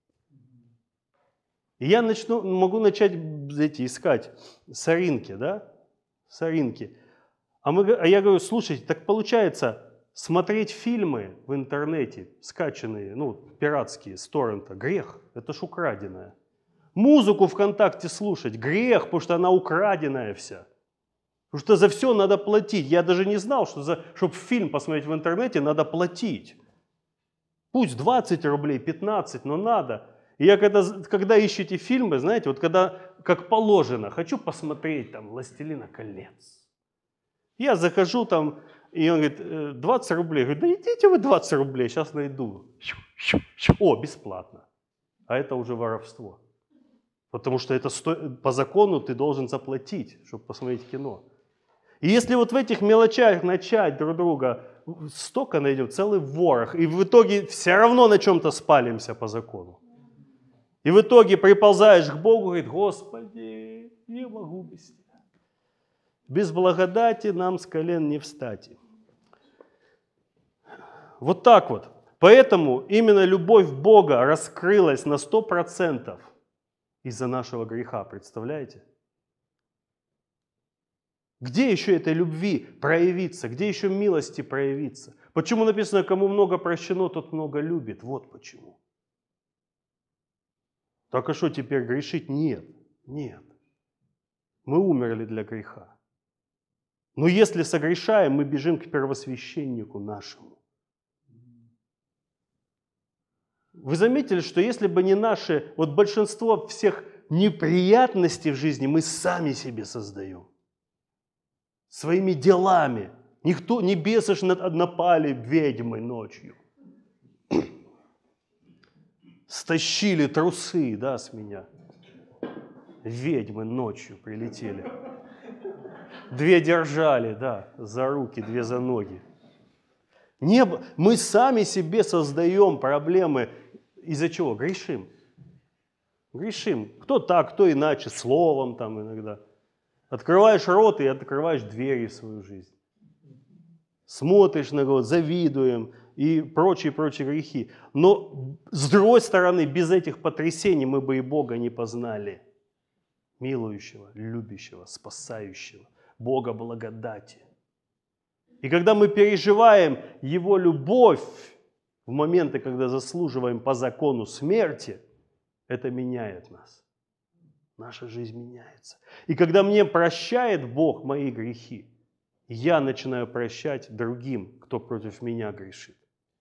И я могу начать искать соринки, да? Соринки. А я говорю, слушайте, так получается, смотреть фильмы в интернете, скачанные, пиратские, с торрента, грех, это ж украденное. Музыку ВКонтакте слушать, грех, потому что она украденная вся. Потому что за все надо платить. Я даже не знал, что чтобы фильм посмотреть в интернете, надо платить. Пусть 20 рублей, 15, но надо. И я когда ищете фильмы, знаете, вот когда, как положено, хочу посмотреть там «Властелина колец». Я захожу там, и он говорит, 20 рублей. Я говорю, да идите вы 20 рублей, сейчас найду. О, бесплатно. А это уже воровство. Потому что это по закону ты должен заплатить, чтобы посмотреть кино. И если вот в этих мелочах начать друг друга, столько найдем, целый ворох. И в итоге все равно на чем-то спалимся по закону. И в итоге приползаешь к Богу и говорит, Господи, не могу без тебя. Без благодати нам с колен не встать. Вот так вот. Поэтому именно любовь Бога раскрылась на 100% из-за нашего греха, представляете? Где еще этой любви проявиться? Где еще милости проявиться? Почему написано, кому много прощено, тот много любит? Вот почему. Так а что теперь грешить? Нет. Мы умерли для греха. Но если согрешаем, мы бежим к первосвященнику нашему. Вы заметили, что если бы не наши, вот большинство всех неприятностей в жизни мы сами себе создаем. Своими делами. Не бесы ж напали ведьмы ночью. Стащили трусы, да, с меня. Ведьмы ночью прилетели. 2 держали, да, за руки, 2 за ноги. Мы сами себе создаем проблемы. Из-за чего? Грешим. Кто так, кто иначе, словом там иногда. Открываешь рот и открываешь двери в свою жизнь. Смотришь на кого-то, завидуем и прочие грехи. Но с другой стороны, без этих потрясений мы бы и Бога не познали. Милующего, любящего, спасающего. Бога благодати. И когда мы переживаем Его любовь в моменты, когда заслуживаем по закону смерти, это меняет нас. Наша жизнь меняется. И когда мне прощает Бог мои грехи, я начинаю прощать другим, кто против меня грешит.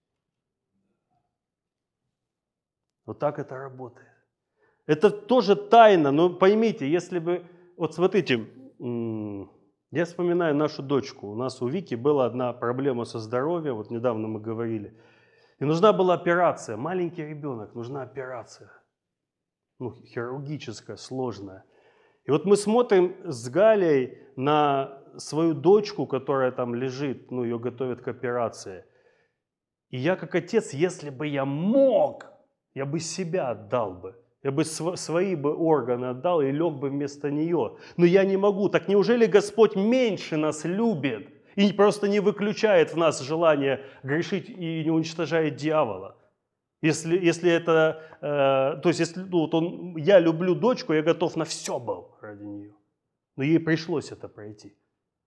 Вот так это работает. Это тоже тайна, но поймите, если бы... Вот смотрите, я вспоминаю нашу дочку. У нас у Вики была одна проблема со здоровьем, вот недавно мы говорили. И нужна была операция. Маленький ребенок, нужна операция. Хирургическая, сложная. И вот мы смотрим с Галей на свою дочку, которая там лежит, ее готовят к операции. И я как отец, если бы я мог, я бы себя отдал бы. Я бы свои бы органы отдал и лег бы вместо нее. Но я не могу. Так неужели Господь меньше нас любит и просто не выключает в нас желание грешить и не уничтожает дьявола? Если это, то есть если я люблю дочку, я готов на все был ради нее. Но ей пришлось это пройти.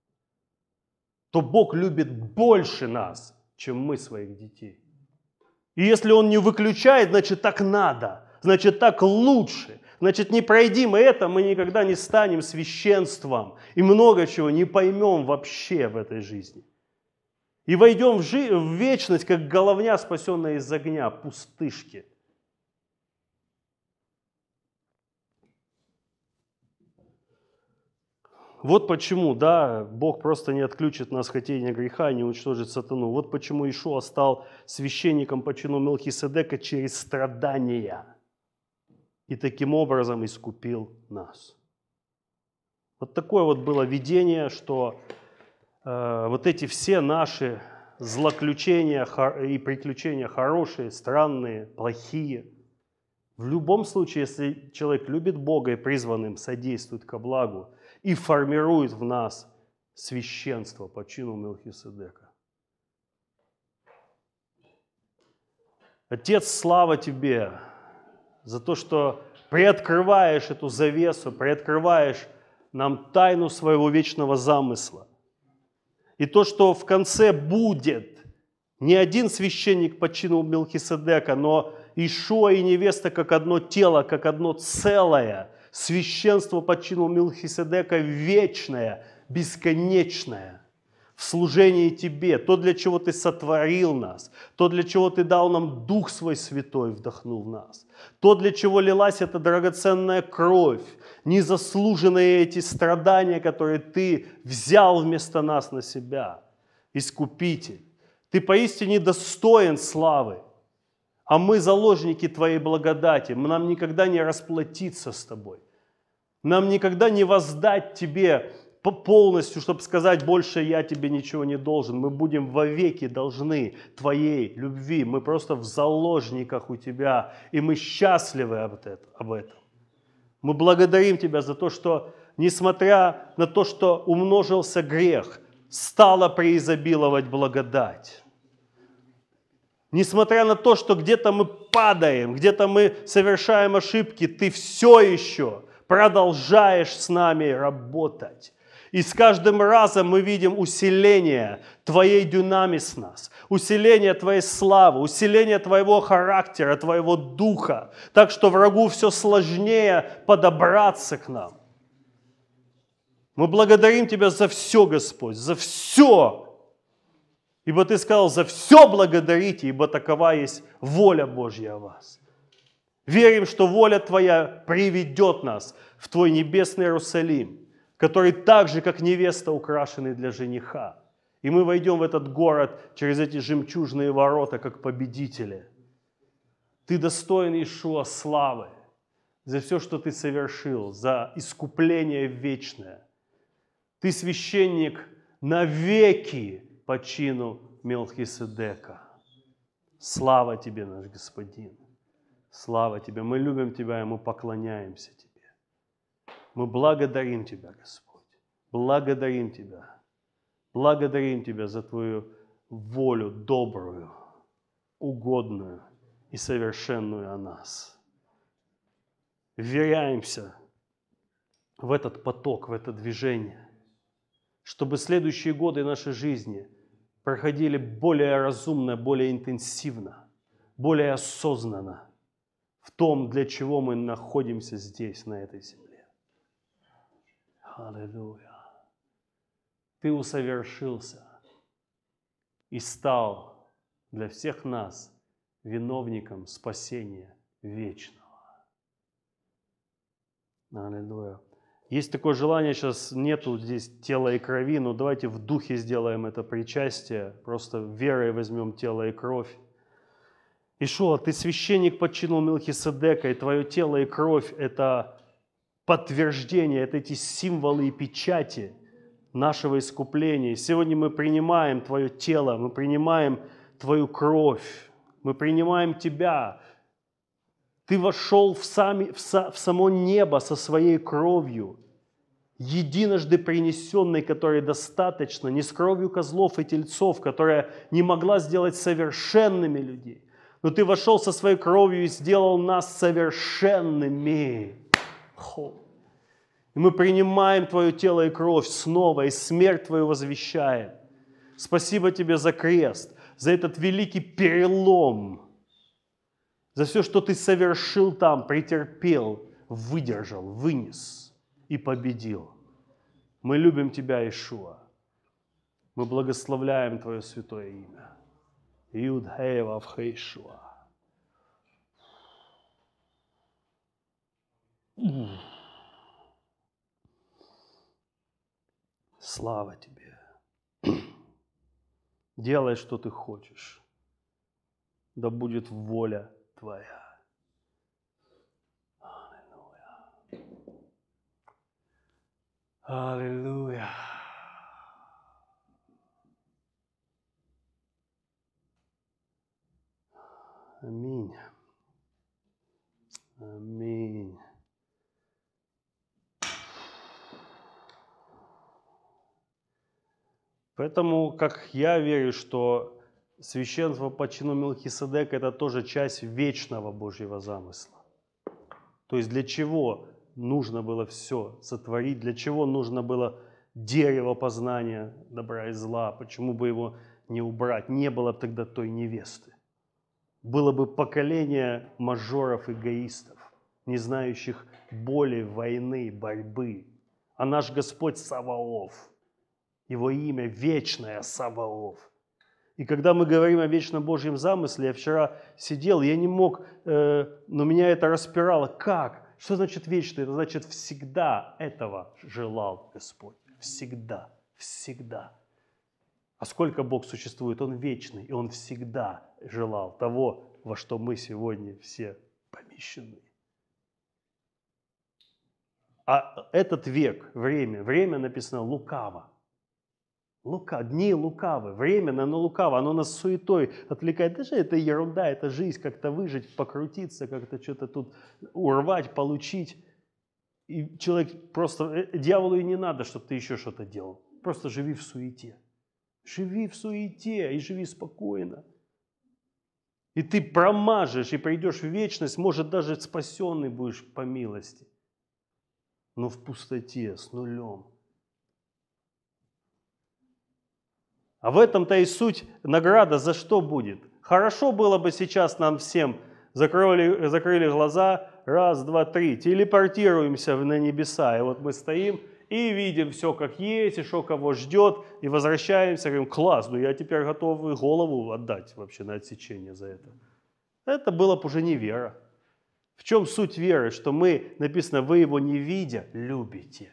То Бог любит больше нас, чем мы своих детей. И если Он не выключает, значит так надо, значит так лучше. Значит, не пройдем это, мы никогда не станем священством и много чего не поймем вообще в этой жизни. И войдем в вечность, как головня, спасенная из огня, пустышки. Вот почему, да, Бог просто не отключит нас хотения греха, не уничтожит сатану. Вот почему Иешуа стал священником по чину Мелхиседека через страдания. И таким образом искупил нас. Вот такое вот было видение, что вот эти все наши злоключения и приключения хорошие, странные, плохие. В любом случае, если человек любит Бога и призван им, содействует ко благу и формирует в нас священство по чину Мелхиседека. Отец, слава Тебе за то, что приоткрываешь эту завесу, приоткрываешь нам тайну своего вечного замысла. И то, что в конце будет не один священник по чину Мелхиседека, но Иешуа и невеста как одно тело, как одно целое. Священство по чину Мелхиседека вечное, бесконечное. В служении Тебе, то, для чего Ты сотворил нас, то, для чего Ты дал нам Дух Свой Святой, вдохнул в нас, то, для чего лилась эта драгоценная кровь, незаслуженные эти страдания, которые Ты взял вместо нас на себя, Искупитель. Ты поистине достоин славы, а мы заложники Твоей благодати, нам никогда не расплатиться с Тобой, нам никогда не воздать Тебе полностью, чтобы сказать, больше я тебе ничего не должен. Мы будем вовеки должны Твоей любви. Мы просто в заложниках у Тебя, и мы счастливы об этом. Мы благодарим Тебя за то, что, несмотря на то, что умножился грех, стала преизобиловать благодать. Несмотря на то, что где-то мы падаем, где-то мы совершаем ошибки, Ты все еще продолжаешь с нами работать. И с каждым разом мы видим усиление Твоей дюнамис нас, усиление Твоей славы, усиление Твоего характера, Твоего духа, так что врагу все сложнее подобраться к нам. Мы благодарим Тебя за все, Господь, за все. Ибо Ты сказал, за все благодарите, ибо такова есть воля Божья о вас. Верим, что воля Твоя приведет нас в Твой небесный Иерусалим, который так же, как невеста, украшенный для жениха. И мы войдем в этот город через эти жемчужные ворота, как победители. Ты достоин, Иешуа, славы за все, что Ты совершил, за искупление вечное. Ты священник навеки по чину Мелхиседека. Слава Тебе, наш Господин. Слава Тебе. Мы любим Тебя, и мы поклоняемся Тебе. Мы благодарим Тебя, Господь. Благодарим Тебя. Благодарим Тебя за Твою волю добрую, угодную и совершенную о нас. Вверяемся в этот поток, в это движение, чтобы следующие годы нашей жизни проходили более разумно, более интенсивно, более осознанно в том, для чего мы находимся здесь, на этой земле. Аллилуйя. Ты усовершился и стал для всех нас виновником спасения вечного. Аллилуйя. Есть такое желание, сейчас нету здесь тела и крови, но давайте в духе сделаем это причастие, просто верой возьмем тело и кровь. Иешуа, Ты священник по чину Мелхиседека, и Твое тело и кровь – это подтверждение, это эти символы и печати нашего искупления. И сегодня мы принимаем Твое тело, мы принимаем Твою кровь, мы принимаем Тебя. Ты вошел в само небо со своей кровью, единожды принесенной, которой достаточно, не с кровью козлов и тельцов, которая не могла сделать совершенными людей. Но Ты вошел со своей кровью и сделал нас совершенными. И мы принимаем Твое тело и кровь снова, и смерть Твою возвещаем. Спасибо Тебе за крест, за этот великий перелом за все, что ты совершил там, претерпел, выдержал, вынес и победил. Мы любим Тебя, Иешуа. Мы благословляем Твое святое имя. Иуд Хей Вав Хей Иешуа. Слава Тебе. Делай, что Ты хочешь. Да будет воля Твоя. Аллилуйя. Аллилуйя. Аминь. Аминь. Поэтому, как я верю, что священство по чину Мелхиседека – это тоже часть вечного Божьего замысла. То есть для чего нужно было все сотворить, для чего нужно было дерево познания добра и зла, почему бы его не убрать? Не было бы тогда той невесты. Было бы поколение мажоров, эгоистов, не знающих боли, войны, борьбы. А наш Господь Саваоф, Его имя вечное Саваоф. И когда мы говорим о вечном Божьем замысле, я вчера сидел, я не мог, но меня это распирало. Как? Что значит вечное? Это значит всегда этого желал Господь. Всегда, всегда. А сколько Бог существует? Он вечный, и Он всегда желал того, во что мы сегодня все помещены. А этот век, время написано лукаво. Дни лукавы, время, оно лукаво, оно нас суетой отвлекает. Даже это ерунда, это жизнь, как-то выжить, покрутиться, как-то что-то тут урвать, получить. И человек просто, дьяволу и не надо, чтобы ты еще что-то делал. Просто живи в суете. Живи в суете и живи спокойно. И ты промажешь и придешь в вечность, может, даже спасенный будешь по милости. Но в пустоте, с нулем. А в этом-то и суть награда за что будет. Хорошо было бы сейчас нам всем, закрыли глаза, раз, два, три, телепортируемся на небеса. И вот мы стоим и видим все как есть, и что кого ждет, и возвращаемся, говорим, класс, ну я теперь готов и голову отдать вообще на отсечение за это. Это было бы уже не вера. В чем суть веры? Что мы, написано, вы его не видя, любите.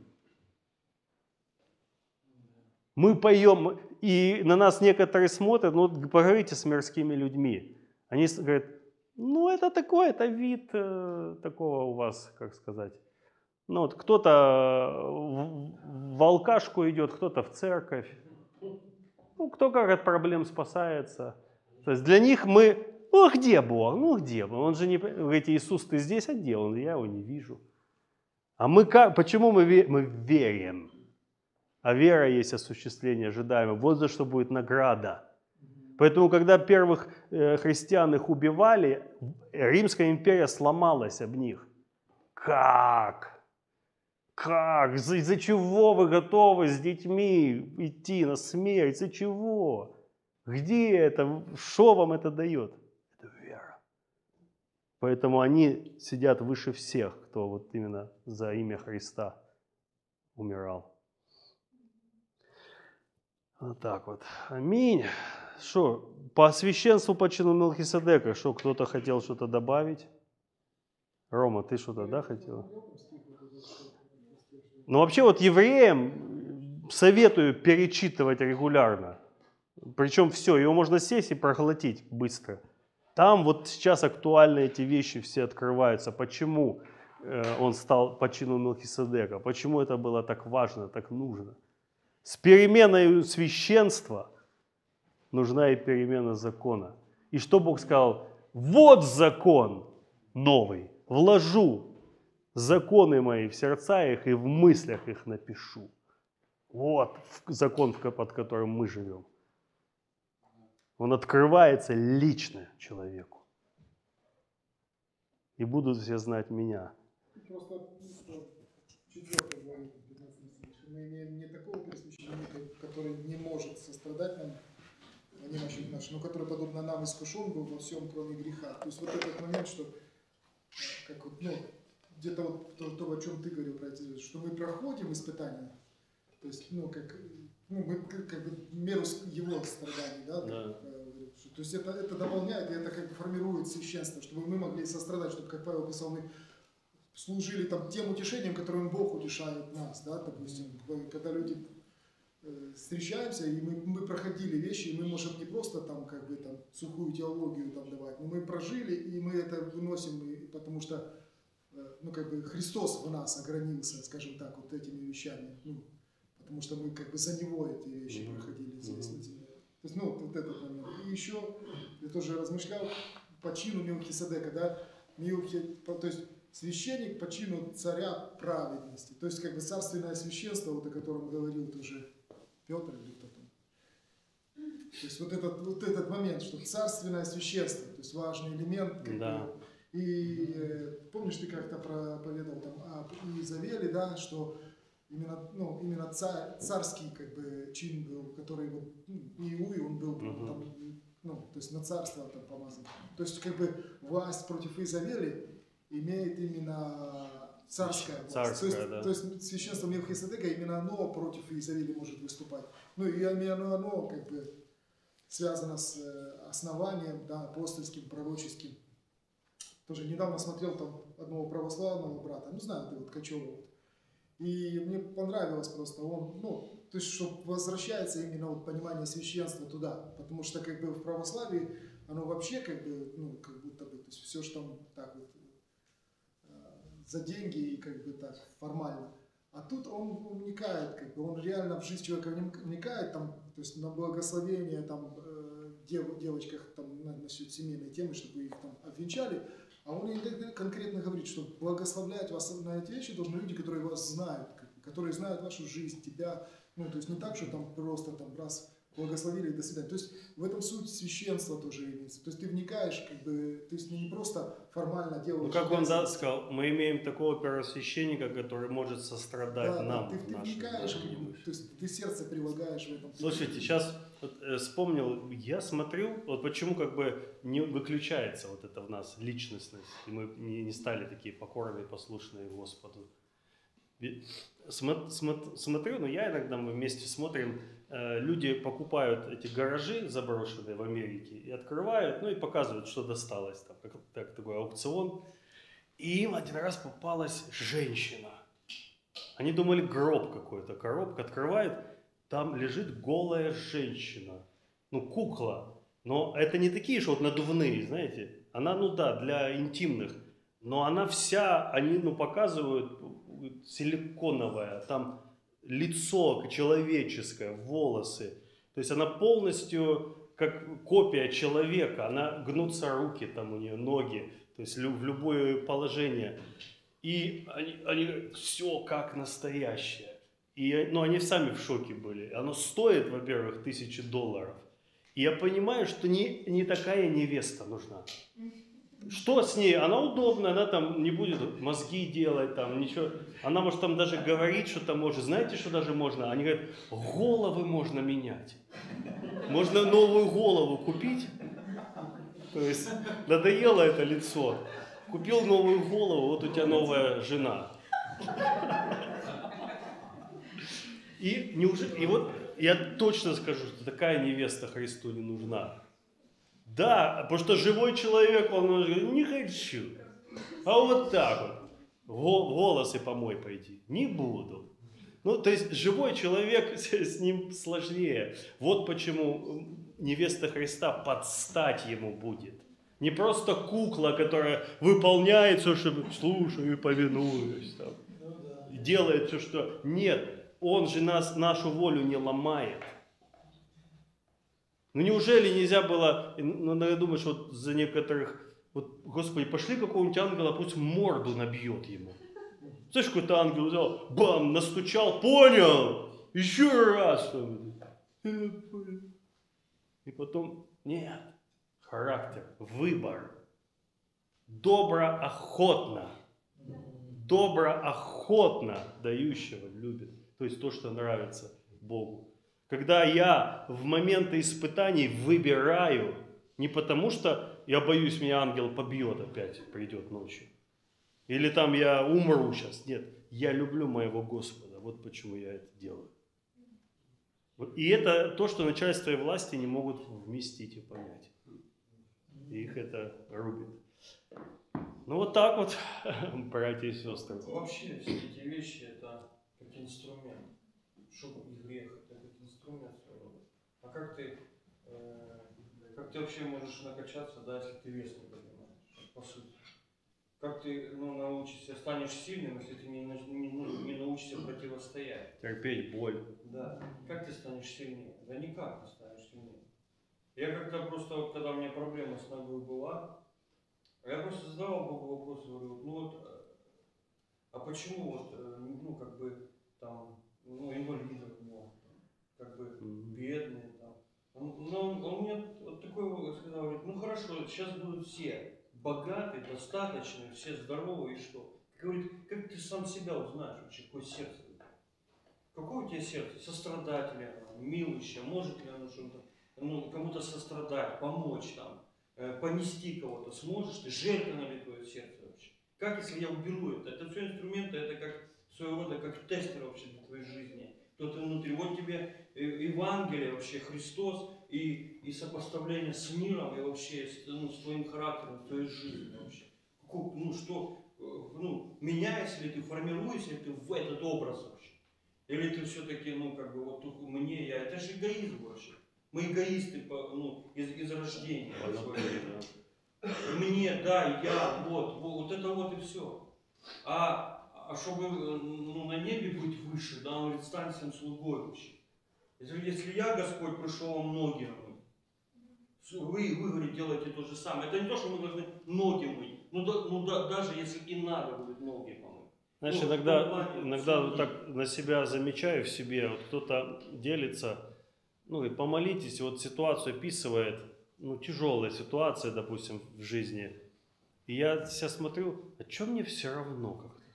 Мы поем, и на нас некоторые смотрят, ну вот поговорите с мирскими людьми. Они говорят, ну это такое, это вид такого у вас, как сказать. Ну вот кто-то в алкашку идет, кто-то в церковь. Ну кто как от проблем спасается. То есть для них мы, ну где Бог, ну где Бог? Он же не, говорит, Иисус, ты здесь, а где Он? Я его не вижу. А мы как, почему мы верим? А вера есть осуществление ожидаемого. Вот за что будет награда. Поэтому, когда первых христиан их убивали, Римская империя сломалась об них. Как? Как? Из-за чего вы готовы с детьми идти на смерть? Из-за чего? Где это? Что вам это дает? Это вера. Поэтому они сидят выше всех, кто вот именно за имя Христа умирал. Вот так вот. Аминь. Что, по священству по чину Мелхиседека, что, кто-то хотел что-то добавить? Рома, ты что-то, да, хотел? Ну, вообще, вот евреям советую перечитывать регулярно. Причем все, его можно сесть и проглотить быстро. Там вот сейчас актуальны эти вещи все открываются. Почему он стал по чину Мелхиседека? Почему это было так важно, так нужно? С переменой священства нужна и перемена закона. И что Бог сказал? Вот закон новый, вложу законы мои в сердца их и в мыслях их напишу. Вот закон, под которым мы живем. Он открывается лично человеку. И будут все знать меня. Просто 4 главе, 15 стих, мы имеем не такого пресвященника, который не может сострадать нам немощных наших, но который, подобно нам, искушен был во всем, кроме греха. То есть вот этот момент, что как вот, ну, где-то вот то, о чем ты говорил, братья, что мы проходим испытания, то есть, ну, мы как бы в меру его страданий, да, Да. То есть это дополняет, и это как бы формирует священство, чтобы мы могли сострадать, чтобы, как Павел писал, мы служили там тем утешением, которым Бог утешает нас, да, допустим, когда люди встречаемся, и мы проходили вещи, и мы можем не просто там как бы там сухую теологию там давать, но мы прожили, и мы это выносим, потому что, ну, как бы Христос в нас огранился, скажем так, вот этими вещами, ну, потому что мы как бы за Него эти вещи проходили здесь на земле. То есть, ну, вот этот момент. И еще, я тоже размышлял по чину Мелхиседека, да, то есть священник по чину царя праведности, то есть как бы царственное священство, вот о котором говорил тоже Петр или кто там. То есть вот этот момент, что царственное священство, то есть важный элемент. Да. И помнишь, ты как-то проповедовал там о Иезавеле, да, что именно царский как бы чин был, который вот Иуи, он был там, ну, то есть на царство там помазан. То есть как бы власть против Иезавели имеет именно царская власть. Царская, то есть священство Мелхиседека, именно оно против Иезавели может выступать. Ну и именно оно как бы связано с основанием, да, апостольским, пророческим. Тоже недавно смотрел там одного православного брата, ну знаю, ты вот Качева. И мне понравилось просто, он, ну, то есть, что возвращается именно вот понимание священства туда, потому что как бы в православии оно вообще как бы, ну, как будто бы, то есть все, что там так вот за деньги и как бы так формально. А тут он вникает, как бы, он реально в жизнь человека вникает, там, то есть на благословение там девочках там насчет семейной темы, чтобы их там обвенчали. А он конкретно говорит, что благословлять вас на эти вещи должны люди, которые вас знают, которые знают вашу жизнь, тебя. Ну, то есть не так, что там просто там раз благословили и до свидания. То есть в этом суть священства тоже имеется. То есть ты вникаешь, как бы, то есть не просто формально делаешь. Ну, как он сказал, мы имеем такого первосвященника, который может сострадать нам. Ты вникаешь, как бы, то есть ты сердце прилагаешь в этом. Слушайте, сейчас вот, вспомнил, я смотрю, вот почему как бы не выключается вот это в нас личностность, и мы не стали такие покорные, послушные Господу. Смотрю, но я иногда, мы вместе смотрим, люди покупают эти гаражи заброшенные в Америке и открывают, ну и показывают, что досталось, там, как такой аукцион. И им один раз попалась женщина. Они думали, гроб какой-то, коробка открывает, там лежит голая женщина, ну кукла. Но это не такие же вот надувные, знаете, она, ну да, для интимных, но она вся, они, ну, показывают, силиконовая, там лицо человеческое, волосы. То есть она полностью как копия человека, она гнутся руки, там у нее ноги, то есть в любое положение. И они говорят, все как настоящее. И, ну, они сами в шоке были. Оно стоит, во-первых, $1000. И я понимаю, что не такая невеста нужна. Что с ней? Она удобна, она там не будет мозги делать, там ничего. Она может там даже говорить, что там может. Знаете, что даже можно? Они говорят, головы можно менять. Можно новую голову купить. То есть надоело это лицо. Купил новую голову, вот у тебя новая жена. И вот я точно скажу, что такая невеста Христу не нужна. Да, потому что живой человек, он говорит, не хочу. А вот так вот, волосы помой пойди. Не буду. Ну, то есть живой человек, с ним сложнее. Вот почему невеста Христа под стать ему будет. Не просто кукла, которая выполняет все, что слушаю и повинуюсь. Там, делает все, что... Нет, он же нашу волю не ломает. Ну неужели нельзя было, ну, я думаю, что вот за некоторых, вот, Господи, пошли какого-нибудь ангела, пусть морду набьет ему. Знаешь, какой-то ангел взял, бам, настучал, понял, еще раз. И потом, нет, характер, выбор, доброохотно дающего любит. То есть то, что нравится Богу. Когда я в моменты испытаний выбираю, не потому что я боюсь, меня ангел побьет опять, придет ночью. Или там я умру сейчас. Нет, я люблю моего Господа. Вот почему я это делаю. И это то, что начальство и власти не могут вместить и понять. Их это рубит. Ну вот так вот, братья и сестры. Вообще все эти вещи это как инструмент. Шум и грех это как инструмент своего рода. А как ты вообще можешь накачаться, да, если ты вес не поднимаешь, по сути? Как ты научишься, станешь сильным, если ты не научишься противостоять? Терпеть боль. Да. Как ты станешь сильнее? Да никак не станешь сильнее. Я как-то просто, вот, когда у меня проблема с ногой была, я просто задавал Богу вопрос, говорю, ну вот, а почему вот, ну как бы там, ну инвалидов много, как бы бедные там. Он мне вот такой сказал, говорит, ну хорошо, сейчас будут все богатые, достаточные, все здоровые и что? Говорит, как ты сам себя узнаешь вообще, какое сердце? Какое у тебя сердце? Сострадательное, милующее, может ли оно что-то, ну, кому-то сострадать, помочь там, понести кого-то, сможешь ты, жертвенно ли твое сердце вообще? Как если я уберу это? Это все инструменты, это как своего рода, как тестер вообще для твоей жизни. Кто-то внутри, вот тебе Евангелие вообще, Христос и сопоставление с миром и вообще с твоим характером, с твоей жизнью вообще. Ну что, ну, меняешься ли ты, формируешься ли ты в этот образ вообще? Или ты все-таки, ну, как бы, вот тут мне, я, это же эгоизм вообще. Мы эгоисты, ну, из рождения. Мне, да, я, вот это вот и все. А чтобы, ну, на небе быть выше, да, он говорит, стань всем слугой вообще. Если я, Господь, пришел вам ноги мыть, вы, говорите, делаете то же самое. Это не то, что мы должны ноги мыть. Даже если и надо будет ноги помыть. Знаешь, иногда вот так на себя замечаю в себе, вот кто-то делится, ну и помолитесь, вот ситуацию описывает, ну тяжелая ситуация, допустим, в жизни. И я себя смотрю, а что мне все равно как-то?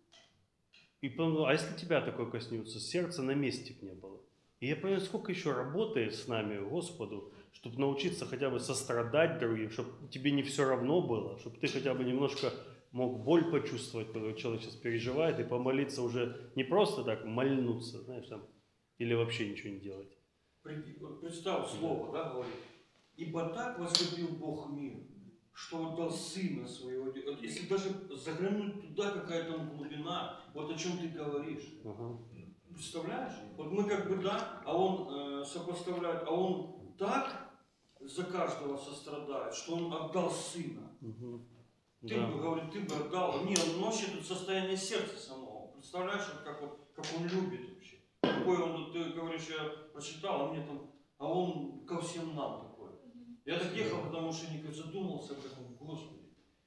И помню, а если тебя такое коснется, сердце на месте б не было. И я понимаю, сколько еще работает с нами Господу, чтобы научиться хотя бы сострадать другим, чтобы тебе не все равно было, чтобы ты хотя бы немножко мог боль почувствовать, когда человек сейчас переживает, и помолиться уже не просто так, мольнуться, знаешь, там, или вообще ничего не делать. Представь слово, да, говорит. Ибо так возлюбил Бог мир, что отдал Сына Своего. Вот если даже заглянуть туда, какая там глубина, вот о чем ты говоришь. Представляешь? Вот мы как бы, да, а он сопоставляет, а он так за каждого сострадает, что он отдал Сына. Ты бы, говорит, ты бы отдал. Нет, он вообще тут состояние сердца самого. Представляешь, вот, как он любит вообще. Какой он, ты говоришь, я прочитал, а он ко всем нам такой. Я так ехал, потому что не задумался об этом, Господи.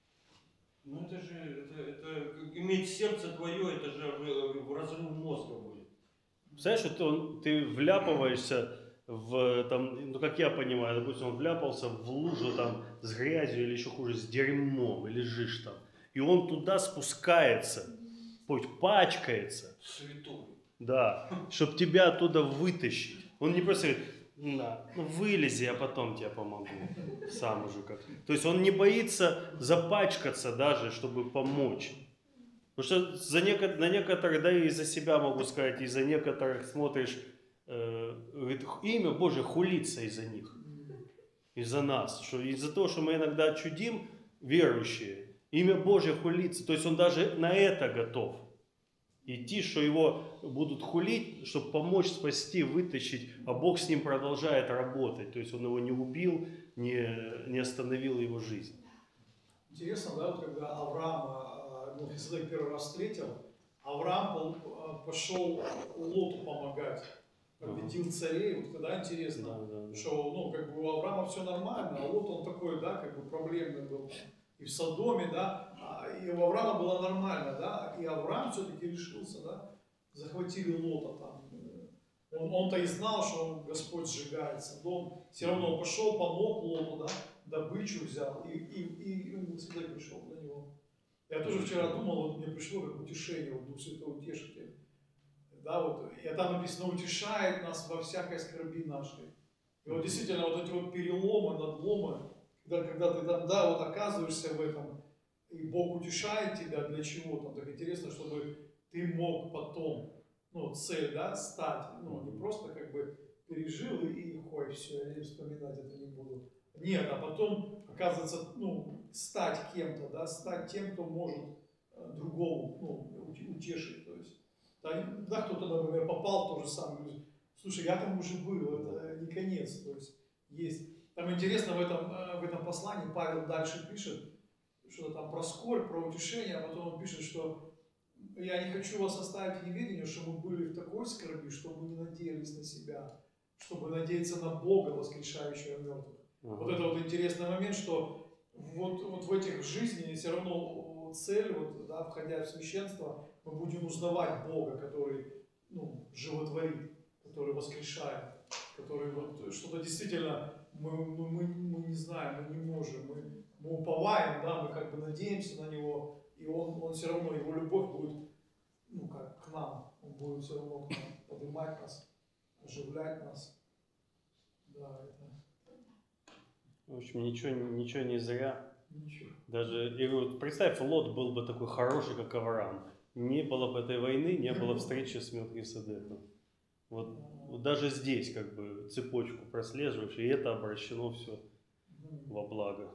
Ну это же, это иметь сердце твое, это же разрыв мозга будет. Знаешь, вот ты вляпываешься в, там, ну как я понимаю, допустим, он вляпался в лужу там с грязью или еще хуже, с дерьмом, и лежишь там. И он туда спускается, пачкается. Святой. Да, чтобы тебя оттуда вытащить. Он не просто говорит, вылези, а потом тебе помогу. Сам уже как. То есть он не боится запачкаться даже, чтобы помочь. Потому что на некоторых, да и за себя могу сказать, и за некоторых смотришь, говорит, имя Божие хулится из-за них, из-за нас. Что из-за того, что мы иногда чудим, верующие, имя Божие хулится. То есть он даже на это готов идти, что его будут хулить, чтобы помочь, спасти, вытащить, а Бог с ним продолжает работать. То есть он его не убил, не остановил его жизнь. Интересно, да, вот когда Авраама Мелхиседек первый раз встретил, Авраам пошел Лоту помогать, победил царей, вот когда интересно, что, ну, как бы у Авраама все нормально, а Лот он такой, да, как бы проблемный был. И в Содоме, да, и у Авраама было нормально, да, и Авраам все-таки решился, да, захватили Лота там. Он-то и знал, что Господь сжигает Содом, все равно пошел, помог Лоту, да, добычу взял, и Мелхиседек пришел на него. Я тоже вчера думал, вот мне пришло как утешение, вот Дух Святой Утешитель. Да, вот, и там написано, утешает нас во всякой скорби нашей. И вот действительно вот эти вот переломы, надломы, когда ты там, да, вот оказываешься в этом, и Бог утешает тебя для чего там, так интересно, чтобы ты мог потом, ну, цель, да, стать, ну, не просто как бы пережил и ой, все, я вспоминать это не буду. Нет, а потом, оказывается, ну, стать кем-то, да, стать тем, кто может другому, ну, утешить, то есть. Да, кто-то, например, попал в то же самое, говорит, слушай, я там уже был, это не конец, то есть есть. Там интересно в этом послании Павел дальше пишет, что-то там про скорбь, про утешение, а потом он пишет, что я не хочу вас оставить в неведении, что мы были в такой скорби, что мы не надеялись на себя, чтобы надеяться на Бога, воскрешающего мертвых. Вот это вот интересный момент, что вот в этих жизнях все равно цель, вот, да, входя в священство, мы будем узнавать Бога, который, ну, животворит, который воскрешает, который вот что-то действительно мы не знаем, мы не можем, мы уповаем, да, мы как бы надеемся на Него, и он все равно, Его любовь будет, ну, как к нам, Он будет все равно к нам поднимать нас, оживлять нас. Да, это... В общем, ничего не зря. Ничего. Даже, и вот представь, Лот был бы такой хороший, как Авраам. Не было бы этой войны, не было встречи с Мелхиседеком. Вот даже здесь как бы цепочку прослеживаешь, и это обращено все во благо.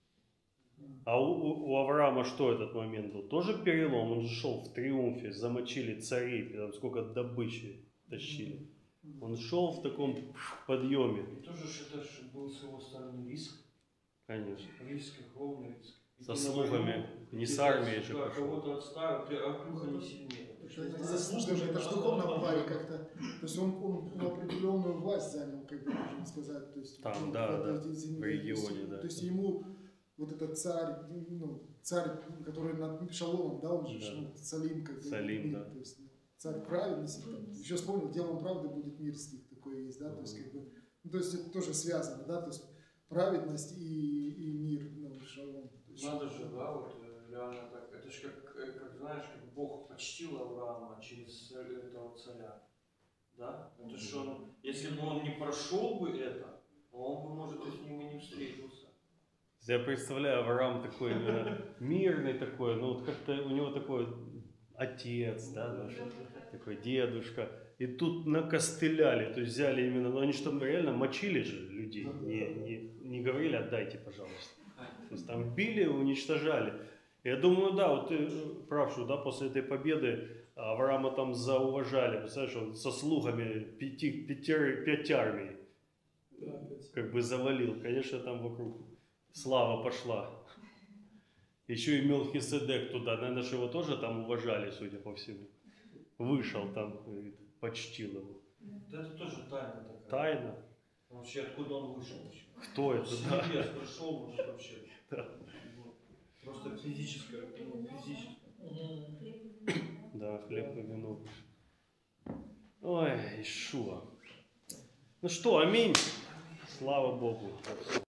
А у Авраама что этот момент был? Тоже перелом, он же шел в триумфе, замочили царей, там сколько добычи тащили. Он шел в таком подъеме. И тоже это был с его стороны риск. Конечно. Риск, огромный риск. Со слугами, не с армией же пошел. Кого-то отставил, ты Аврюха не сильнее. Это заслугами, это же в духовном плане как-то. То есть он определенную власть занял, как бы можно сказать. То есть, Там, ну, да, в регионе, да. То есть ему вот этот царь, ну, царь, который над Шаломом, да, он же, Да. ну, Салим, как бы. Салим, да. То есть, царь праведности. Еще вспомнил, делом правды будет мир, стих такой есть, да, то есть, как бы, ну, то есть это тоже связано, да, то есть праведность и мир, ну, Шалом. Надо же, да, вот реально так. Это же как знаешь, как Бог почтил Авраама через этого царя. Да? Это же он, если бы он не прошел бы это, он бы, может, и с ним и не встретился. Я представляю, Авраам такой мирный такой, ну вот как-то у него такой отец, да, наш, такой дедушка. И тут накостыляли, то есть взяли именно, ну они же там реально мочили же людей, не говорили отдайте, пожалуйста. То есть там били, уничтожали. Я думаю, да, вот ты прав, что да, после этой победы Авраама там зауважали, представляешь, он со слугами 5 армий как бы завалил. Конечно, там вокруг слава пошла. Еще и Мелхиседек туда, наверное, что его тоже там уважали, судя по всему. Вышел там, говорит, почтил его. Да это тоже тайна такая. Тайна? Вообще, откуда он вышел еще? Кто это? С Да. небес пришел, может, вообще. Да. Просто физическое, Да, хлеб и вино. Ой, Ишуа. Ну что, аминь. Слава Богу.